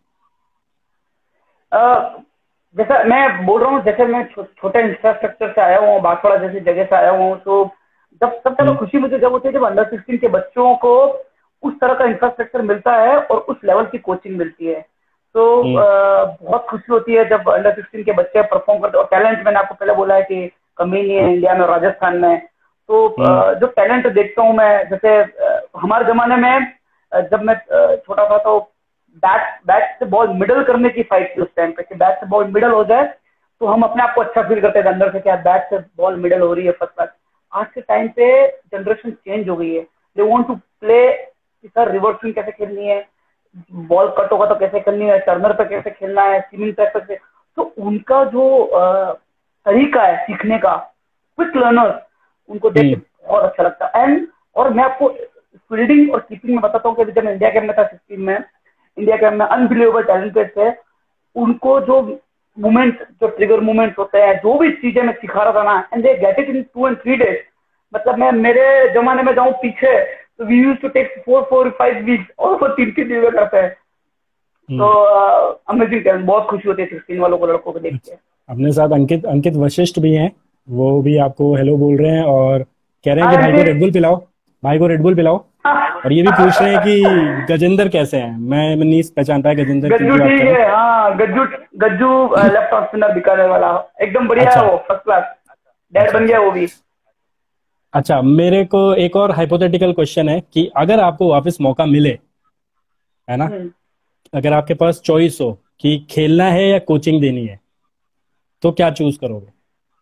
अ, जैसा मैं बोल रहा हूँ, जैसे मैं छो, छोटे इंफ्रास्ट्रक्चर से आया हुआ हूँ, बांसवाड़ा जैसी जगह से आया हुआ हूँ, तो जब सब ज्यादा हम्म खुशी मुझे जब होती है जब अंडर सिक्सटीन के बच्चों को उस तरह का इंफ्रास्ट्रक्चर मिलता है और उस लेवल की कोचिंग मिलती है, तो हम्म अ, बहुत खुशी होती है जब अंडर सिक्सटीन के बच्चे परफॉर्म करते हैं। और टैलेंट मैंने आपको पहले बोला है कि कमी नहीं है इंडिया में और राजस्थान में, तो हम्म अ, जो टैलेंट देखता हूँ मैं, जैसे अ, हमारे जमाने में अ, जब मैं अ, छोटा था तो बैट बैट से बॉल मिडल करने की फाइट थी उस टाइम पे, कि बैट से बॉल मिडल हो जाए तो हम अपने आप को अच्छा फील करते थे अंदर से, क्या बैट से बॉल मिडल हो रही है फर्स्ट क्लास। आज के टाइम पे जनरेशन चेंज हो गई है, दे वांट टू प्ले कि सर रिवर्स स्विंग कैसे खेलनी है, बॉल कट होगा तो कैसे करनी है, टर्नर पे कैसे खेलना है, स्विमिंग ट्रैक पे कैसे, तो उनका जो अ, तरीका है सीखने का, क्विक लर्नर्स, उनको देख के हम्म बहुत अच्छा लगता है। एंड और मैं आपको फील्डिंग और कीपिंग में बताता हूँ कि जब मैं इंडिया गेम में था सिक्सटीन में, इंडिया गेम में अनबिलीवेबल टैलेंटेड थे, उनको जो मूवमेंट, जो ट्रिगर मूवमेंट्स होते हैं, जो भी चीजें मैं सिखा रहा था ना, and they get it in two and three days. मतलब मैं मेरे जमाने में जाऊँ पीछे तो we use to take four four five weeks और वो तीन तीन दिन में करते हैं। तो हम्म अमेजिंग टैलेंट, बहुत खुशी होती है सिक्सटीन वालों को, लड़कों को देख के। अपने साथ अंकित अंकित वशिष्ठ भी हैं, वो भी आपको हेलो बोल रहे हैं और कह रहे हैं हाय कि भाई को अंकित। रेडबुल पिलाओ, भाई को रेडबुल पिलाओ। और ये भी पूछ रहे हैं कि गजेंद्र कैसे हैं, मैं मैं नहीं पहचान पाया गजेंद्र गज्जू किनकी बात ठीक कर रहे है, हाँ Gajju Gajju left off spinner Bikaner वाला, एकदम हैं। बढ़िया है अच्छा वो, फर्स्ट क्लास, डैड अच्छा बन अच्छा गया वो भी। अच्छा, मेरे को एक और हाइपोथेटिकल क्वेश्चन है कि अगर आपको वापस मौका मिले, है ना, हम्म। अगर आपके पास चॉइस हो कि खेलना है या कोचिंग देनी है, तो क्या चूज करोगे?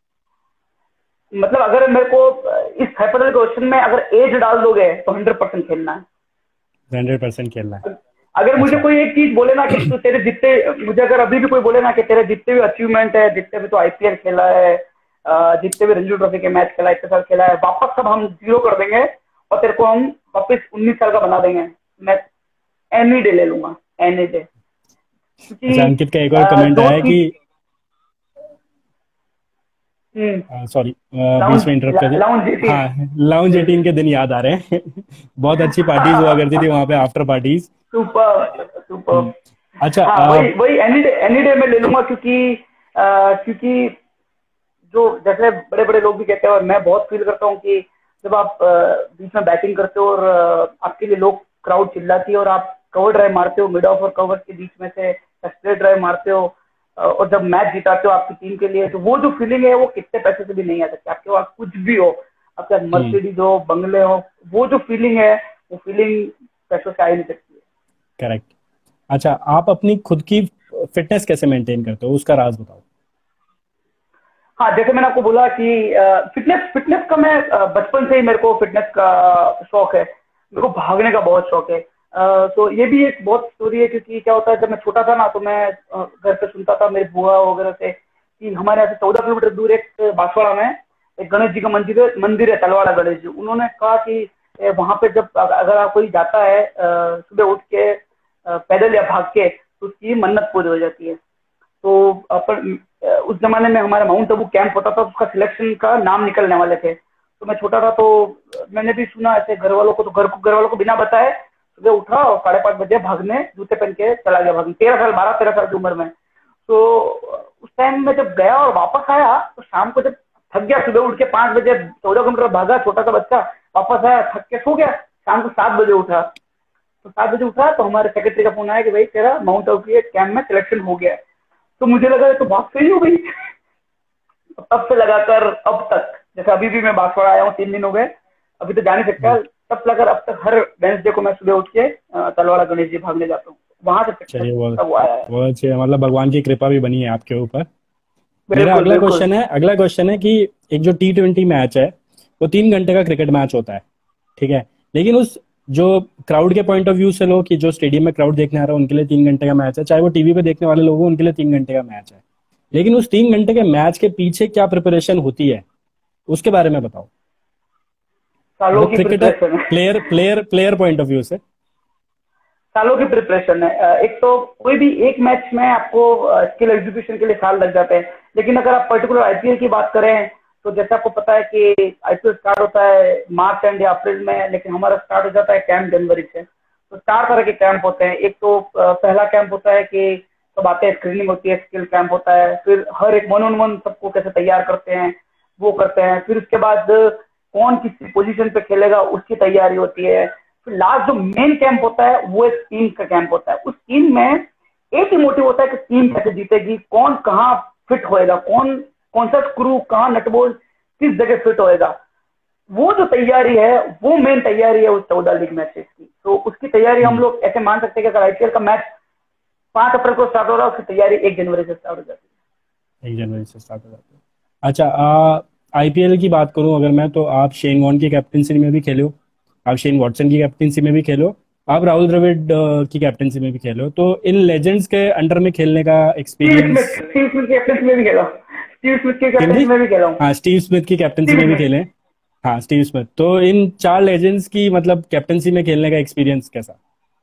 मतलब अगर मेरे को इस हाइपोथेटिकल क्वेश्चन में अगर एज डाल दोगे तो हंड्रेड परसेंट खेलना है। हंड्रेड परसेंट खेलना है। अगर मुझे अच्छा। कोई एक चीज बोले ना कि तू तेरे जितने, मुझे अगर अभी भी कोई बोले ना कि तेरे जितने भी अचीवमेंट है, जितने भी तो आईपीएल खेला है, अ, जितने भी रणजी ट्रॉफी के मैच खेला है, इतने साल खेला है, वापस सब हम जीरो कर देंगे और तेरे को हम वापस उन्नीस साल का बना देंगे, मैं एनी डे ले लूंगा, एनी डे। अच्छा, क्योंकि अंकित का एक और अ, कमेंट दो आया है चीज। कि हम्म। सॉरी बीच में इंटरप्ट कर लाउंज लाउंज दिया। जीती है। हाँ, लाउंज एटीन के दिन याद आ रहे हैं। बहुत अच्छी पार्टीज हुआ करती थी वहां पे, after parties. Super super. Hmm, अच्छा। हाँ अ, वही वही एनी डे एनी डे में ले लूंगा, क्योंकि अ, क्योंकि जो जैसे बड़े बड़े लोग भी कहते हैं और मैं बहुत फील करता हूँ कि जब आप अ, बीच में बैटिंग करते हो और अ, आपके लिए लोग, क्राउड चिल्लाती है और आप कवर ड्राइव मारते हो, मिड ऑफ और कवर के बीच में से स्ट्रेट ड्राइव मारते हो, अ, और जब मैच जिताते हो आपकी टीम के लिए, तो वो जो फीलिंग है वो कितने पैसे से भी नहीं आ सकती। आपके पास कुछ भी हो, आपके पास हम्म मर्सिडीज हो, बंगले हो, वो जो फीलिंग है, वो फीलिंग पैसों से आ ही नहीं सकती है। करेक्ट। अच्छा, आप अपनी खुद की फिटनेस कैसे मेंटेन करते हो, उसका राज बताओ। हाँ जैसे मैंने आपको बोला कि फिटनेस फिटनेस का मैं अ, बचपन से ही मेरे को फिटनेस का शौक है, मेरे को भागने का बहुत शौक है। अ, तो ये भी एक बहुत स्टोरी है, क्योंकि क्या होता है जब मैं छोटा था ना, तो मैं अ, घर पे सुनता था मेरे बुआ वगैरह से कि हमारे यहाँ से चौदह किलोमीटर दूर एक बांसवाड़ा में एक गणेश जी का मंदिर है, मंदिर है तलवाड़ा गणेश जी। उन्होंने कहा कि ए, वहां पे जब अग- अगर आप कोई जाता है अ, सुबह उठ के अ, पैदल या भाग के, तो उसकी मन्नत पूरी हो जाती है। तो अपन अ, उस जमाने में हमारा माउंट आबू कैंप होता था, उसका सिलेक्शन का नाम निकलने वाले थे, तो मैं छोटा था, तो मैंने भी सुना ऐसे घर वालों को, तो घर को घर वालों को बिना बताए सुबह उठा और साढ़े पाँच बजे भागने जूते पहन के चला गया भागने, तेरह साल बारह तेरह साल की उम्र में। तो उस टाइम में जब गया और वापस आया तो शाम को जब थक गया, सुबह उठ के पाँच बजे चौदह किलोमीटर भागा, छोटा सा बच्चा, वापस आया थक के सो गया, शाम को सात बजे उठा। तो सात बजे उठा तो हमारे सेक्रेटरी का फोन आया कि भाई तेरा माउंट आबू के कैंप में सिलेक्शन हो गया है। तो मुझे लगा तो बात सही हो गई। तो तब से लगाकर अब तक, जैसे अभी भी मैं बांसवाड़ा आया हूँ, तीन दिन हो गए, अभी तो जा नहीं सकता, तब से लगाकर अब तक हर वेडनेसडे को मैं सुबह उठ के अ, तलवाड़ा गणेश जी भागने जाता हूँ, वहां से चलिए सक्सेस बहुत तब वो आया है। बहुत अच्छे, मतलब भगवान की कृपा भी बनी है आपके ऊपर। मेरा बिल्कुल अगला बिल्कुल। क्वेश्चन है अगला क्वेश्चन है कि एक जो टी ट्वेंटी मैच है वो तीन घंटे का क्रिकेट मैच होता है, ठीक है, लेकिन उस जो क्राउड के पॉइंट ऑफ व्यू से लो कि जो स्टेडियम में क्राउड देखने आ रहा है उनके लिए तीन घंटे का मैच है, चाहे वो टीवी पे देखने वाले लोग हो उनके लिए तीन घंटे का मैच है, लेकिन उस तीन घंटे के मैच के पीछे क्या प्रिपरेशन होती है उसके बारे में बताओ, सालों मतलब की क्रिकेटर प्रिपरेशन है। Player player player point of view से। सालों की प्रिपरेशन है। अ, एक तो कोई भी एक मैच में आपको स्किल एग्जीक्यूशन के लिए साल लग जाते हैं, लेकिन अगर आप पर्टिकुलर आईपीएल की बात करें तो जैसे आपको पता है कि आईपीएल स्टार्ट होता है मार्च एंड या अप्रैल में, लेकिन हमारा स्टार्ट हो जाता है कैंप जनवरी से। तो चार तरह के कैंप होते हैं। एक तो अ, पहला कैंप होता है कि सब आते हैं, स्क्रीनिंग होती है, स्किल कैंप होता है, फिर हर एक वन ऑन वन सबको कैसे तैयार करते हैं वो करते हैं, फिर उसके बाद कौन किस पोजीशन पे खेलेगा उसकी तैयारी होती है, फिर लास्ट जो मेन कैंप होता है वो एक टीम का कैंप होता है। उस टीम में एक ही मोटिव होता है कि टीम कैसे जीतेगी, कौन कहाँ फिट होएगा, कौन कौन सा स्क्रू कहाँ नटबोल्ट किस जगह फिट होएगा, वो जो तैयारी है वो मेन तैयारी है उस चौदह लीग मैचेस की। तो उसकी तैयारी हम लोग ऐसे मान सकते हैं कि अगर आईपीएल का मैच पांच अप्रैल को स्टार्ट हो रहा है, उसकी तैयारी एक जनवरी से स्टार्ट हो जाती एक जनवरी से स्टार्ट हो जाती है। अच्छा, आईपीएल की बात करूं अगर मैं, तो आप शेन वॉर्न की कैप्टनसी में भी खेले हो, आप शेन वॉटसन की कैप्टनसी में भी खेले हो, आप राहुल द्रविड़ अ, की कैप्टनसी में भी खेले हो, तो इन लेजेंड्स के अंडर में खेलने का है। Steve Smith experience. Steve Smith की कैप्टनसी में भी खेला हूँ, स्टीव स्मिथ की किन जी? कैप्टनसी में भी खेला हूँ। हाँ, स्टीव स्मिथ की कैप्टनसी स्टीव में भी स्मिथ। खेले हैं। हाँ, स्टीव स्मिथ। तो इन चार लेजेंड्स की मतलब कैप्टनसी में खेलने का एक्सपीरियंस कैसा?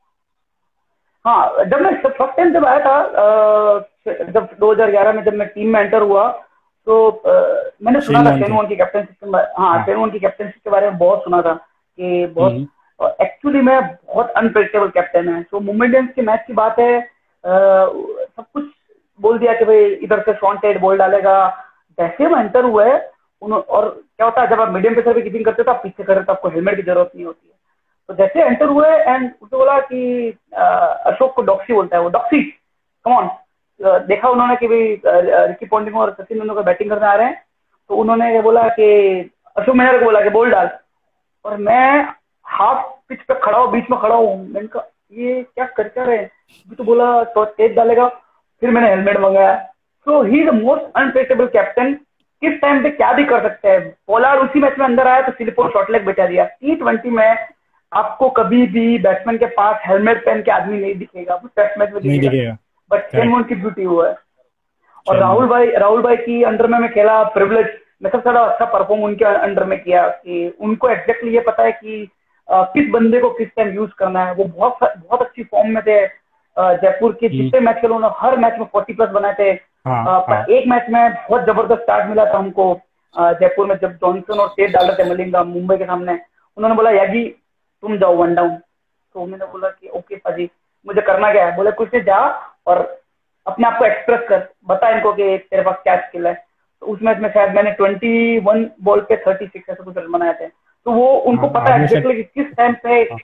हाँ, जब मैं फर्स्ट टाइम जब आया था, अ, जब दो हज़ार ग्यारह में जब मैं टीम में एंटर हुआ तो अ, मैंने सुना शेन था वॉर्न शेन थे। वॉर्न की कैप्टनसी के बारे, हाँ हाँ। शेन वॉर्न की कैप्टनसी के बारे में बहुत सुना था कि बहुत हम्म। एक्चुअली में बहुत अनप्रेडिक्टेबल कैप्टन है। तो मुंबई इंडियंस के मैच की बात है, अ, सब कुछ बोल दिया कि भाई इधर से फ्रंट साइड बॉल डालेगा। जैसे हम एंटर हुए उन, और क्या होता है जब आप मीडियम पेसर की कीपिंग करते हो तो आप पीछे खड़े तो आपको हेलमेट की जरूरत नहीं होती है। तो जैसे एंटर हुए एंड उसने बोला कि अ, अशोक को डॉक्सी बोलता है, वो डॉक्सी कम ऑन। देखा उन्होंने कि भाई अ, रिकी पॉन्टिंग और सचिन तेंदुलकर बैटिंग करने आ रहे हैं, तो उन्होंने ये बोला कि अशोक मेहरा को बोला कि बॉल डाल, और मैं हाफ पिच पे खड़ा हूँ, बीच में खड़ा हूँ, मैंने कहा ये क्या कर क्या रहे हैं, अभी तो बोला तो तेज डालेगा, फिर मैंने हेलमेट मंगाया। So he is the most unpredictable captain, किस टाइम पे क्या भी कर सकते हैं। पोलार्ड उसी मैच में अंदर आया तो स्लिप शॉर्ट लेग बैठा दिया। टी ट्वेंटी में आपको कभी भी बैट्समैन के पास हेलमेट पहन के आदमी नहीं दिखेगा, वो टेस्ट मैच में नहीं दिखेगा, दिखेगा। But Shane correct. वॉर्न की ब्यूटी हुआ है। और शेन राहुल वॉर्न। भाई राहुल भाई की अंडर में मैं खेला, प्रिविलेज, मैं सबसे ज्यादा अच्छा परफॉर्म उनके अंडर में किया कि उनको एग्जैक्टली ये पता है कि अ, किस बंदे को किस टाइम यूज करना है। वो बहुत बहुत अच्छी फॉर्म में थे। अ, जयपुर के हम्म। जितने मैच खेले उन्होंने हर मैच में फोर्टी प्लस बनाए थे। हाँ अ, हाँ। पर एक मैच में बहुत जबरदस्त स्टार्ट मिला था हमको अ, जयपुर में, जब जॉनसन और टेट डाल रहे थे मलिंगा मुंबई के सामने। उन्होंने बोला यागी तुम जाओ वन डाउन, तो मैंने बोला कि ओके पाजी मुझे करना क्या है। बोले कुछ नहीं, जा और अपने आप को एक्सप्रेस कर, बता इनको कि तेरे पास क्या स्किल है। तो उस मैच में शायद मैंने ट्वेंटी वन बॉल पे थर्टी सिक्स ऐसे कुछ रन बनाए थे। तो वो उनको हाँ, पता है आपने शायद। एग्जैक्टली कि किस टाइम पे हाँ,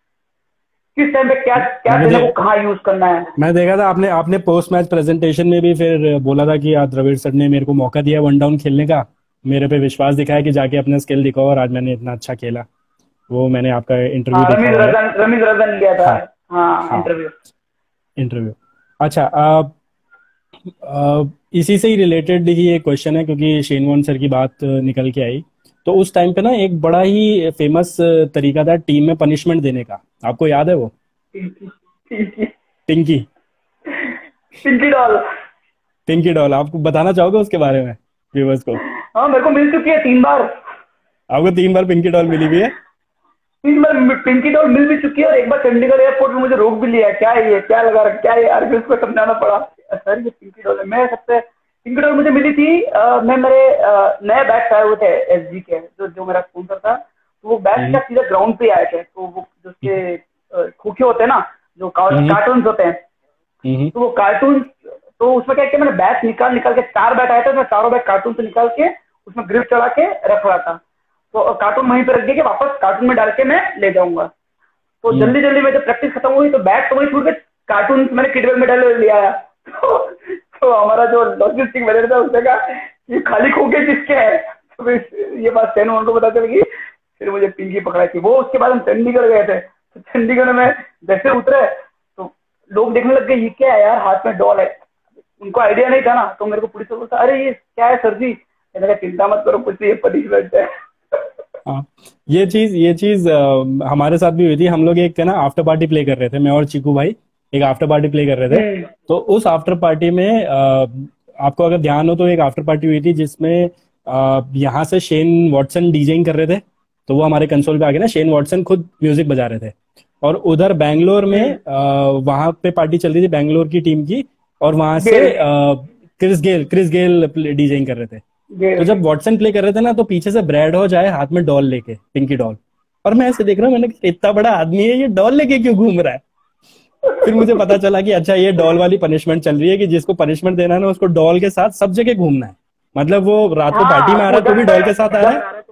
किस टाइम पे क्या क्या मैंने देने दे को कहाँ यूज करना है। मैं देखा था आपने आपने पोस्ट मैच प्रेजेंटेशन में भी फिर बोला था कि यार द्रविड़ सर ने मेरे को मौका दिया वन डाउन खेलने का, मेरे पे विश्वास दिखाया कि जाके अपना स्किल दिखाओ, और आज मैंने इतना अच्छा खेला। वो मैंने आपका इंटरव्यू हाँ, देखा रमीज हुआ है। रजन रमीज रजन लिया था। हाँ हाँ, हाँ, इंटरव्यू। इंटरव्यू। अच्छा, आ, आ, इसी से ही रिलेटेड ही एक क्वेश्चन है, क्योंकि शेन वॉर्न सर की बात निकल के आई। तो उस टाइम पे ना एक बड़ा ही फेमस तरीका था टीम में पनिशमेंट देने का, आपको याद है वो? पिंकी पिंकी। पिंकी डॉल। पिंकी डॉल, आपको बताना चाहोगे उसके बारे में व्यूअर्स को? हाँ, मेरे को मिल चुकी है तीन बार। आपको तीन बार पिंकी डॉल मिली हुई है? तीन बार पिंकी डॉल मिल भी चुकी है, और एक बार चंडीगढ़ एयरपोर्ट में मुझे रोक भी लिया। क्या है ये, क्या लगा रखा, क्या है यार, फिर उसको समझाना पड़ा सर ये पिंकी डॉल है। मैं सबसे पिंकी डॉल मुझे मिली थी, अ, मैं मेरे अ, नए बैट्स आए हुए थे एसजी के, जो जो मेरा स्पॉन्सर था, तो वो बैट्स क्या सीधा ग्राउंड पे आए थे, तो वो जो उसके अ, खोखे होते हैं ना, जो कार्टून होते हैं, हम्म। तो वो कार्टून, तो उसमें क्या किया मैंने, बैट निकाल निकाल के चार बैट आए थे, मैं चारों बैट कार्टून से निकाल के उसमें ग्रिप चढ़ा के रख रहा था, तो कार्टून वहीं पे रख दिया कि वापस कार्टून में डाल के मैं ले जाऊंगा। तो हम्म। जल्दी जल्दी में जब प्रैक्टिस खत्म हुई तो बैट तो वही छूट गए, कार्टून मैंने किट बैग में डाल ले आया। तो, तो हमारा जो लॉजिस्टिक मैनेजर था उसने कहा ये खाली खोखे किसके है, तो फिर ये बात सैन को पता चल गई, फिर मुझे पिंकी पकड़ाई थी वो। उसके बाद हम चंडीगढ़ गए थे, तो चंडीगढ़ में जैसे उतरे तो लोग देखने लग गए ये क्या है यार, हाथ में डॉल है, उनको आइडिया नहीं था ना, तो मेरे को पुलिस बोलता अरे ये क्या है सर जी, मैंने कहा चिंता मत करो कुछ नहीं, पनिशमेंट है। हाँ, ये चीज ये चीज अ, हमारे साथ भी हुई थी। हम लोग एक ना आफ्टर पार्टी प्ले कर रहे थे, मैं और चीकू भाई एक आफ्टर पार्टी प्ले कर रहे थे। हम्म, तो उस आफ्टर पार्टी में अ, आपको अगर ध्यान हो तो एक आफ्टर पार्टी हुई थी जिसमें अ, यहाँ से शेन वॉटसन डीजेइंग कर रहे थे। तो वो हमारे कंसोल पे आ गए ना, शेन वॉटसन खुद म्यूजिक बजा रहे थे। और उधर बैंगलोर में हम्म, वहां पे पार्टी चल रही थी बैंगलोर की टीम की, और वहां से गेल, अ, Chris Gayle Chris Gayle DJing कर रहे थे। तो गेल, जब वॉटसन प्ले कर रहे थे ना, तो पीछे से ब्रैड हो जाए हाथ में डॉल लेके, पिंकी डॉल। और मैं ऐसे देख रहा हूँ, मैंने कहा, इतना बड़ा आदमी है, ये डॉल लेके क्यों घूम रहा है। फिर मुझे पता चला कि अच्छा ये डॉल वाली पनिशमेंट चल रही है, कि जिसको पनिशमेंट देना है ना उसको डॉल के साथ सब जगह घूमना है। मतलब वो रात को पार्टी में हाँ आ रहा वो है तो जब भी डॉल के साथ तक आ रहा है। जब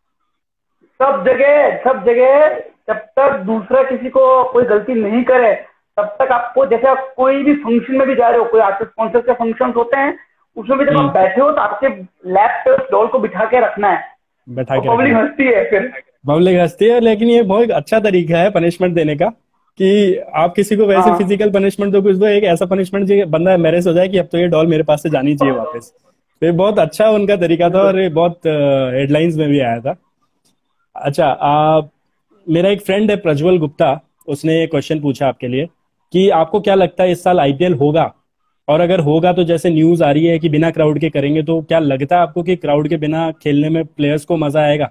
सब जगह सब जगह जब तक दूसरा किसी को कोई गलती नहीं करे तब तक आपको, जैसे आप कोई भी फंक्शन में भी जा रहे हो, कोई आर्टिस्ट स्पॉन्सर के फंक्शन होते हैं, उसमें भी जब हम्म। आप बैठे हो तो आपके लैप पे उस डॉल को बिठा के रखना है, बैठा और के रखना पब्लिक है। हंसती है फिर। पब्लिक हंसती है, लेकिन ये बहुत अच्छा तरीका है पनिशमेंट देने का, कि आप किसी को वैसे हाँ फिजिकल पनिशमेंट दो, कुछ दो, एक ऐसा पनिशमेंट जो बंदा एम्बेरस हो जाए कि अब तो ये डॉल मेरे पास से जानी चाहिए वापस। तो ये बहुत अच्छा उनका तरीका था, बिल्कुल। और ये बहुत हेडलाइंस में भी आया था। अच्छा, आप, मेरा एक फ्रेंड है प्रज्वल गुप्ता, उसने एक क्वेश्चन पूछा आपके लिए कि आपको क्या लगता है इस साल आईपीएल होगा, और अगर होगा तो जैसे न्यूज आ रही है कि बिना क्राउड के करेंगे, तो क्या लगता है आपको कि क्राउड के बिना खेलने में प्लेयर्स को मजा आएगा?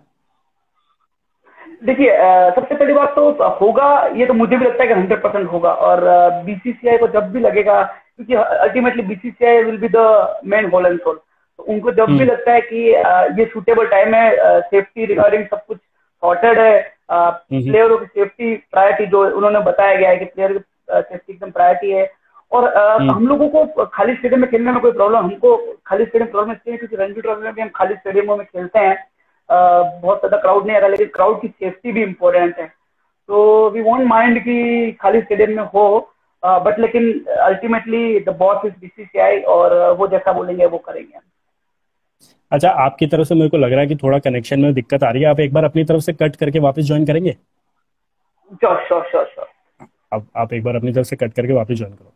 देखिए, अ, सबसे पहली बात तो होगा, ये तो मुझे भी लगता है कि हंड्रेड परसेंट होगा, और बीसीसीआई को जब भी लगेगा, क्योंकि ultimately BCCI will be the main whole and soul, तो उनको जब भी हम्म। लगता है कि अ, ये सूटेबल टाइम है, सेफ्टी रिगार्डिंग सब कुछ सॉर्टेड है, हम्म। प्लेयरों की सेफ्टी प्रायोरिटी जो उन्होंने बताया गया है कि प्लेयर की सेफ्टी एकदम प्रायोरिटी है, और अ, हम्म। हम लोगों को खाली स्टेडियम में खेलने में कोई प्रॉब्लम, हमको खाली स्टेडियम प्रॉब्लम इसलिए क्योंकि रणजी ट्रॉफी में भी हम खाली स्टेडियमों में खेलते हैं, अ, बहुत ज्यादा क्राउड नहीं आ रहा, लेकिन क्राउड की सेफ्टी भी इम्पोर्टेंट है, तो वी वोंट माइंड कि खाली स्टेडियम में हो, बट लेकिन ultimately the boss is BCCI, और uh, वो जैसा बोलेंगे वो करेंगे। अच्छा, आपकी तरफ से मेरे को लग रहा है कि थोड़ा कनेक्शन में दिक्कत आ रही है, आप एक बार अपनी तरफ से कट करके वापस ज्वाइन करेंगे? Sure sure sure sure. अब आप एक बार अपनी तरफ से कट करके वापस ज्वाइन करो।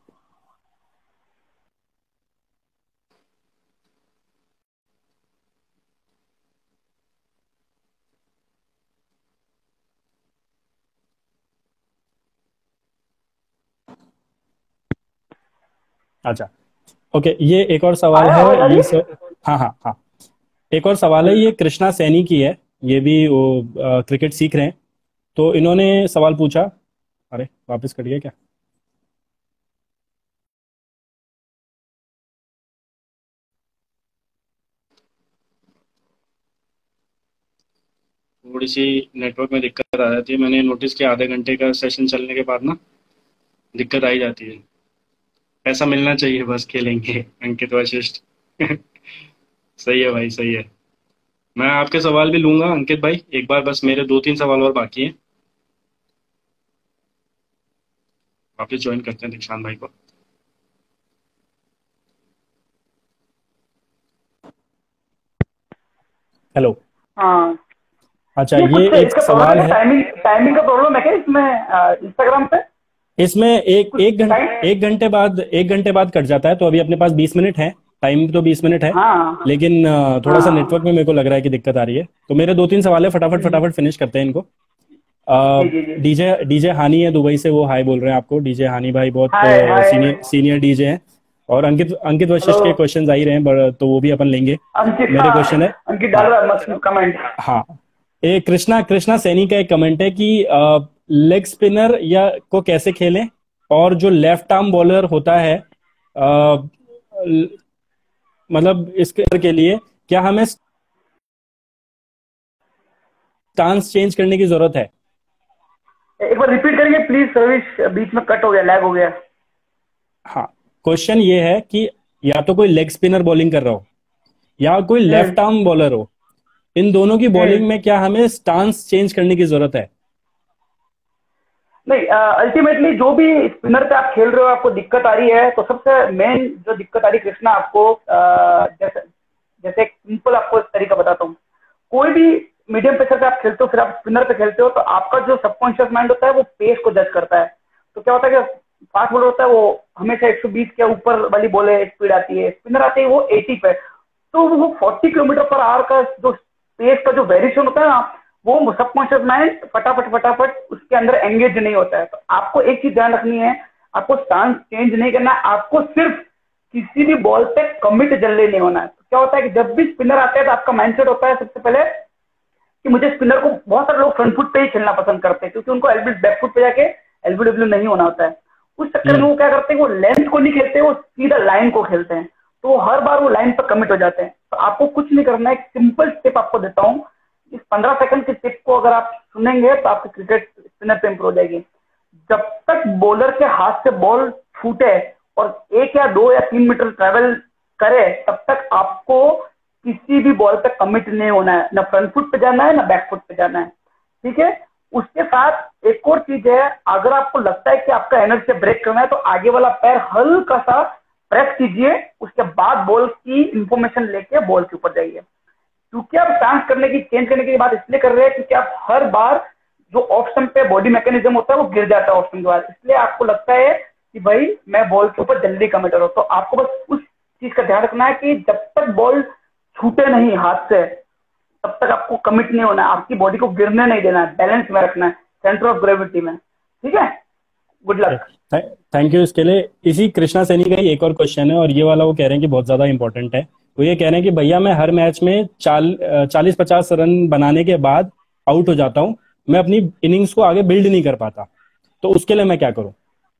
अच्छा, ओके, ये एक और सवाल आया है। आवाज आ रही ये है? सर, हाँ हाँ हाँ, एक और सवाल है, हम्म, ये कृष्णा सैनी की है। ये भी वो अ, क्रिकेट सीख रहे हैं। तो इन्होंने सवाल पूछा। अरे, वापस कट गया क्या? थोड़ी सी नेटवर्क में दिक्कत आ जाती है, मैंने नोटिस किया आधे घंटे का सेशन चलने के बाद ना दिक्कत आ ही जाती है। पैसा मिलना चाहिए बस, खेलेंगे अंकित वशिष्ठ। सही है भाई, सही है। मैं आपके सवाल भी लूंगा अंकित भाई, एक बार बस मेरे दो तीन सवाल और बाकी हैं। वापस ज्वाइन करते हैं दीक्षांत भाई को। हेलो। हाँ, अच्छा, ये ये कुछ एक इसका प्रॉब्लम है सवाल क्या, है। टाइमिंग टाइमिंग का प्रॉब्लम है क्या इसमें, इंस्टाग्राम पे इसमें एक कुछ एक घंटे टाइम? एक घंटे बाद एक घंटे बाद कट जाता है, तो अभी अपने पास बीस मिनट है। टाइम तो बीस मिनट है। हाँ लेकिन अ, थोड़ा सा हाँ। नेटवर्क में मेरे को लग रहा है कि दिक्कत आ रही है, तो मेरे दो तीन सवाल है, फटाफट हम्म, फटाफट फिनिश करते हैं इनको। जी जी जी। डीजे डीजे हानी है दुबई से, वो हाय बोल रहे हैं आपको। डीजे हानी भाई बहुत hi hi. Senior senior DJ हैं। और अंकित अंकित हेलो वशिष्ठ के क्वेश्चन आ ही रहे हैं, बड़- तो वो भी अपन लेंगे। अंकित, मेरे हाँ क्वेश्चन है। अंकित डाल हाँ रहा है मस्त कमेंट। हाँ, एक कृष्णा कृष्णा सैनी का एक कमेंट है कि लेग स्पिनर या को कैसे खेलें, और जो लेफ्ट आर्म बॉलर होता है, मतलब इसके के लिए क्या हमें स्टांस चेंज करने की जरूरत है? एक बार रिपीट करेंगे प्लीज, सर्विस बीच में कट हो गया, लैग हो गया। हाँ, क्वेश्चन ये है कि या तो कोई लेग स्पिनर बॉलिंग कर रहा हो या कोई हम्म लेफ्ट आर्म बॉलर हो, इन दोनों की हम्म बॉलिंग में क्या हमें स्टांस चेंज करने की जरूरत है? नहीं, अल्टीमेटली जो भी स्पिनर पे आप खेल रहे हो आपको दिक्कत आ रही है, तो सबसे मेन जो दिक्कत आ रही है कृष्णा आपको, अ, जैसे जैसे एक सिंपल आपको एक तरीका बताता हूँ। कोई भी मीडियम प्रेशर पे आप खेलते हो, फिर आप स्पिनर पे खेलते हो, तो आपका जो सबकॉन्शियस माइंड होता है वो पेस को जज करता है। तो क्या होता है कि फास्ट बॉलर होता है वो हमेशा एक सौ बीस के ऊपर वाली बॉले स्पीड आती है, स्पिनर आती है वो अस्सी पे, तो वो चालीस किलोमीटर पर आवर का जो पेस का जो वेरिएशन होता है ना, वो सबकॉन्शियस माइंड फटाफट फटाफट उसके अंदर एंगेज नहीं होता है। तो आपको एक चीज ध्यान रखनी है, आपको स्टांस चेंज नहीं करना है, आपको सिर्फ किसी भी बॉल पे कमिट जल्दी नहीं होना है। तो क्या होता है कि जब भी स्पिनर आता है तो आपका माइंडसेट होता है सबसे पहले कि मुझे स्पिनर को, बहुत सारे लोग फ्रंट फुट पे ही खेलना पसंद करते हैं क्योंकि उनको एलबी बैक फुट पे जाके एलबीडब्ल्यू नहीं होना होता है। उस चक्कर में वो क्या करते हैं, वो लेंथ को नहीं खेलते, वो सीधा लाइन को खेलते हैं, तो हर बार वो लाइन पर कमिट हो जाते हैं। तो आपको कुछ नहीं करना है, एक सिंपल टिप आपको देता हूँ। इस पंद्रह सेकंड की टिप को अगर आप सुनेंगे तो आपकी क्रिकेट स्पिनर पे इंप्रूव हो जाएगी। जब तक बॉलर के हाथ से बॉल छूटे और एक या दो या तीन मीटर ट्रेवल करे, तब तक आपको किसी भी बॉल पे कमिट नहीं होना है, ना फ्रंट फुट पे जाना है ना बैक फुट पे जाना है, ठीक है। उसके साथ एक और चीज है, अगर आपको लगता है कि आपका एनर्जी से ब्रेक करना है तो आगे वाला पैर हल्का सा प्रेस कीजिए, उसके बाद बॉल की इंफॉर्मेशन लेके बॉल के ऊपर जाइए। क्योंकि आप स्टांस करने की, चेंज करने की बात इसलिए कर रहे हैं क्योंकि आप हर बार जो ऑफ स्टंप पे बॉडी मैकेनिज्म होता है वो गिर जाता है ऑफ स्टंप के बाद, इसलिए आपको लगता है कि भाई मैं बॉल के ऊपर जल्दी कमिट हो रहा हूं। तो आपको बस उस चीज का ध्यान रखना है कि जब तक बॉल छूटे नहीं हाथ से तब तक आपको कमिट नहीं होना है, आपकी बॉडी को गिरने नहीं देना है, बैलेंस में रखना है सेंटर ऑफ ग्रेविटी में, ठीक है। Good luck. थैंक यू इसके लिए। इसी कृष्णा सैनी का ही एक और क्वेश्चन है और ये वाला वो कह रहे हैं कि बहुत ज्यादा इंपॉर्टेंट है। वो ये कह रहे हैं कि भैया मैं हर मैच में चाल चालीस पचास रन बनाने के बाद आउट हो जाता हूँ, मैं अपनी इनिंग्स को आगे बिल्ड नहीं कर पाता, तो उसके लिए मैं क्या करूँ?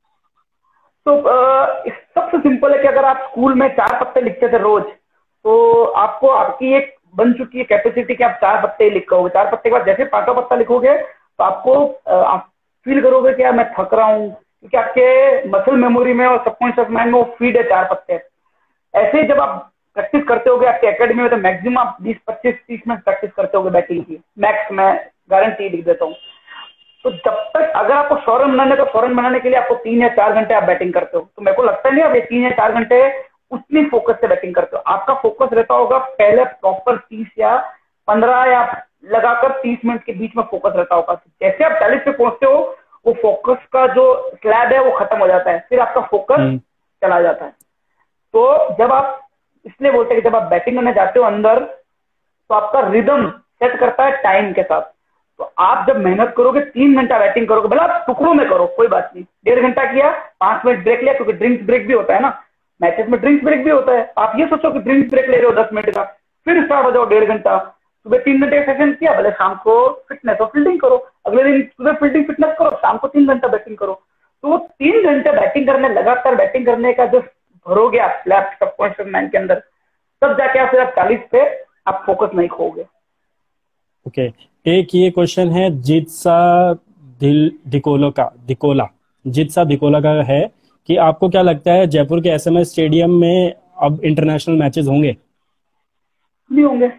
तो सबसे सिंपल है कि अगर आप स्कूल में चार पत्ते लिखते थे रोज, तो आपको आपकी एक बन चुकी है कैपेसिटी कि आप चार पत्ते लिखोगे। चार पत्ते के बाद जैसे पांचवा पत्ता लिखोगे तो आपको आप फील करोगे कि यार मैं थक रहा हूँ, क्योंकि आपके मसल मेमोरी में और सबकॉन्शियस माइंड में वो फीड है चार पत्ते। ऐसे ही जब आप प्रैक्टिस करते होगे आपके एकेडमी में, तो मैक्सिमम आप बीस पच्चीस तीस मिनट प्रैक्टिस करते होगे बैटिंग की, मैक्स मैं गारंटी लिख देता हूँ। तो जब तक अगर आपको सौ रन बनाने, तो सौ रन बनाने के लिए आपको तीन या चार घंटे आप बैटिंग करते हो, तो मेरे को लगता नहीं आप ये तीन या चार घंटे उतनी फोकस से बैटिंग करते हो। आपका फोकस रहता होगा पहले प्रॉपर तीस या पंद्रह या लगाकर तीस मिनट के बीच में फोकस रहता होगा। जैसे आप चालीस पे पहुंचते हो वो फोकस का जो स्लैब है वो खत्म हो जाता है, फिर आपका फोकस चला जाता है। तो जब आप, इसलिए बोलते हैं कि जब आप बैटिंग करने जाते हो अंदर, तो आपका रिदम सेट करता है टाइम के साथ। तो आप जब मेहनत करोगे, तीन घंटा बैटिंग करोगे, भले आप टुकड़ों में करो कोई बात नहीं, डेढ़ घंटा किया, पांच मिनट ब्रेक लिया, क्योंकि ड्रिंक्स ब्रेक भी होता है ना, मैचेस में ड्रिंक्स ब्रेक भी होता है। आप ये सोचो कि ड्रिंक्स ब्रेक ले रहे हो दस मिनट का, फिर स्टार्ट हो जाओ डेढ़ घंटा, सुबह तीन घंटे का सेशन किया, भले शाम को फिटनेस और फील्डिंग करो, अगले दिन सुबह फील्डिंग फिटनेस करो, शाम को तीन घंटा बैटिंग करो। तो वो तीन घंटे बैटिंग करने, लगातार बैटिंग करने का जो भरोगे आप स्लैब सबकॉन्शियस माइंड के अंदर, तब जाके आप फिर आप चालीस पे आप फोकस नहीं खोगे। Okay okay. एक ये क्वेश्चन है जित्सा दिल डिकोला का डिकोला जित्सा डिकोला का है कि आपको क्या लगता है जयपुर के एसएमएस स्टेडियम में अब इंटरनेशनल मैचेस होंगे? नहीं होंगे।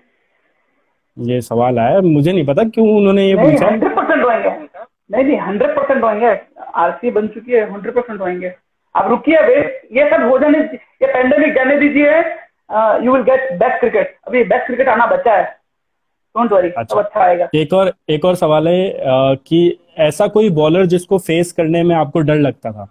ये सवाल है, मुझे नहीं पता क्यों उन्होंने ये पूछा। हंड्रेड परसेंट होंगे, नहीं नहीं हंड्रेड परसेंट होंगे, आरसी बन चुकी है, हंड्रेड परसेंट होंगे। आप रुकिए, वेट, ये सब हो जाने, ये पेंडेमिक जाने दीजिए, you will get best cricket. अभी बेस्ट क्रिकेट आना बचा है, डोंट वरी, सब अच्छा आएगा। एक और एक और सवाल है आ, कि ऐसा कोई बॉलर जिसको फेस करने में आपको डर लगता था?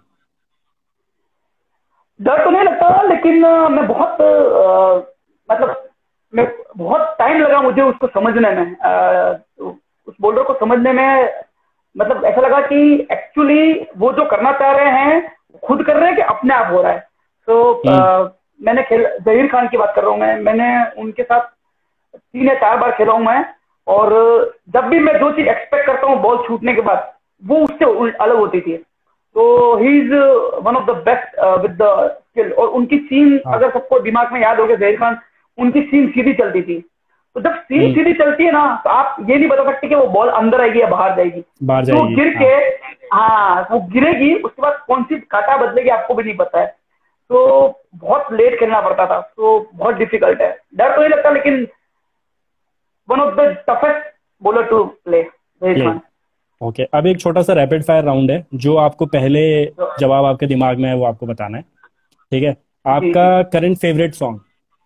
डर तो नहीं लगता, लेकिन uh, मैं बहुत uh, मतलब मैं बहुत टाइम लगा मुझे उसको समझने में, uh, उस बॉलर को समझने में। मतलब ऐसा लगा कि एक्चुअली वो जो करना चाह रहे हैं खुद कर रहे हैं कि अपने आप हो रहा है। तो so, uh, मैंने खेल जहीर खान की बात कर रहा हूँ मैं मैंने उनके साथ तीन या चार बार खेला हूं मैं, और जब भी मैं जो चीज एक्सपेक्ट करता हूँ बॉल छूटने के बाद, वो उससे अलग होती थी। तो he is one of the best with the skill. और उनकी सीन हाँ। अगर सबको दिमाग में याद हो गया, जहीर खान, उनकी सीन सीधी चलती थी। तो जब सीन हम्म। सीधी चलती है ना, तो आप ये नहीं बता सकते कि वो बॉल अंदर आएगी या बाहर जाएगी। बाहर तो वो जाएगी, गिर के, हाँ वो गिरेगी, उसके बाद कौन सी काटा बदलेगी आपको भी नहीं पता है। तो बहुत लेट खेलना पड़ता था, तो बहुत डिफिकल्ट है। डर तो नहीं लगता, लेकिन one of the toughest bowler to play Zaheer play. Khan. Okay, अब एक छोटा सा रैपिड फायर राउंड है, जो आपको पहले जवाब आपके दिमाग में है वो आपको बताना है, ठीक है? आपका current favourite song?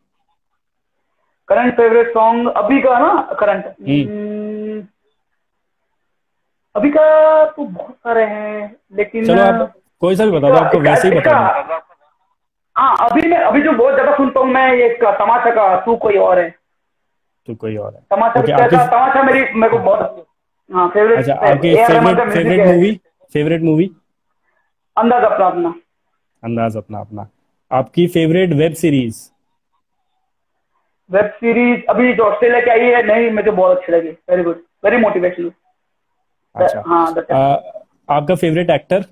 Current favourite song अभी का ना, करंट हम्म। अभी का तो बहुत सारे हैं, लेकिन चलो आप कोई सा भी बता दो, आपको वैसे ही बता दो। हाँ, अभी मैं अभी जो बहुत ज्यादा सुनता हूँ मैं, ये इसका तमाशा का तू कोई और है। तो कोई और है। तमाशा ओके, पिक्चर आपकी का तमाशा मेरी मेरे को बहुत, हाँ फेवरेट। अच्छा, आपकी favourite favourite movie? Favourite movie? Andaz Apna Apna. Andaz Apna Apna. आपकी favourite web series? Web series अभी जो ऑस्ट्रेलिया की आई है, नहीं मुझे बहुत अच्छी लगी, वेरी गुड, वेरी मोटिवेशनल। अच्छा, हाँ आ, आपका फेवरेट एक्टर?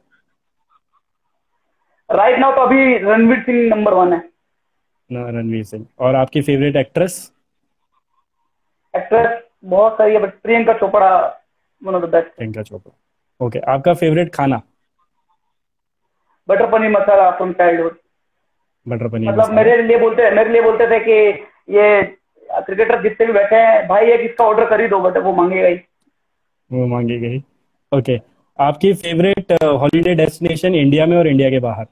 राइट नाउ तो अभी रणवीर सिंह नंबर वन है। न, रणवीर सिंह। और आपकी फेवरेट एक्ट्रेस? एक्ट्रेस बहुत सारी है, but Priyanka Chopra one of the best. Priyanka Chopra. Okay, आपका फेवरेट खाना? Butter paneer masala from childhood. Butter paneer मतलब मसाला। मेरे लिए बोलते मेरे लिए बोलते थे कि ये क्रिकेटर जितने भी बैठे हैं भाई, एक इसका ऑर्डर कर ही दो, बट वो मांगेगा ही। वो मांगी गई। ओके, आपकी फेवरेट हॉलीडे डेस्टिनेशन इंडिया में और इंडिया के बाहर?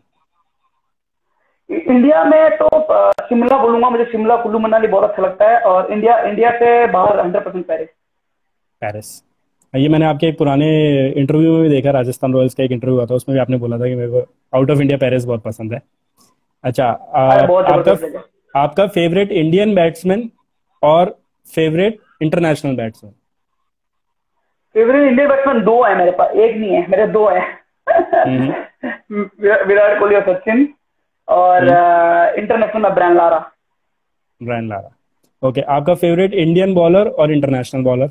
इंडिया में तो अ, शिमला बोलूंगा, मुझे शिमला कुल्लू मनाली बहुत अच्छा लगता है। और इंडिया इंडिया से बाहर हंड्रेड परसेंट पेरिस। पेरिस। ये मैंने आपके एक पुराने इंटरव्यू में भी देखा, राजस्थान रॉयल्स का एक इंटरव्यू हुआ था, उसमें भी आपने बोला था कि मेरे को आउट ऑफ इंडिया पेरिस बहुत पसंद है। अच्छा, अरे आ, बहुत आपका जबरदस्त जगह। आपका फेवरेट इंडियन बैट्समैन और favourite international batsman? Favourite Indian batsman दो है मेरे पास, एक नहीं है, मेरे दो है। हम्म। विरा- विराट कोहली और सचिन। और इंटरनेशनल में Brian Lara. Brian Lara. Okay, आपका फेवरेट इंडियन बॉलर और इंटरनेशनल बॉलर?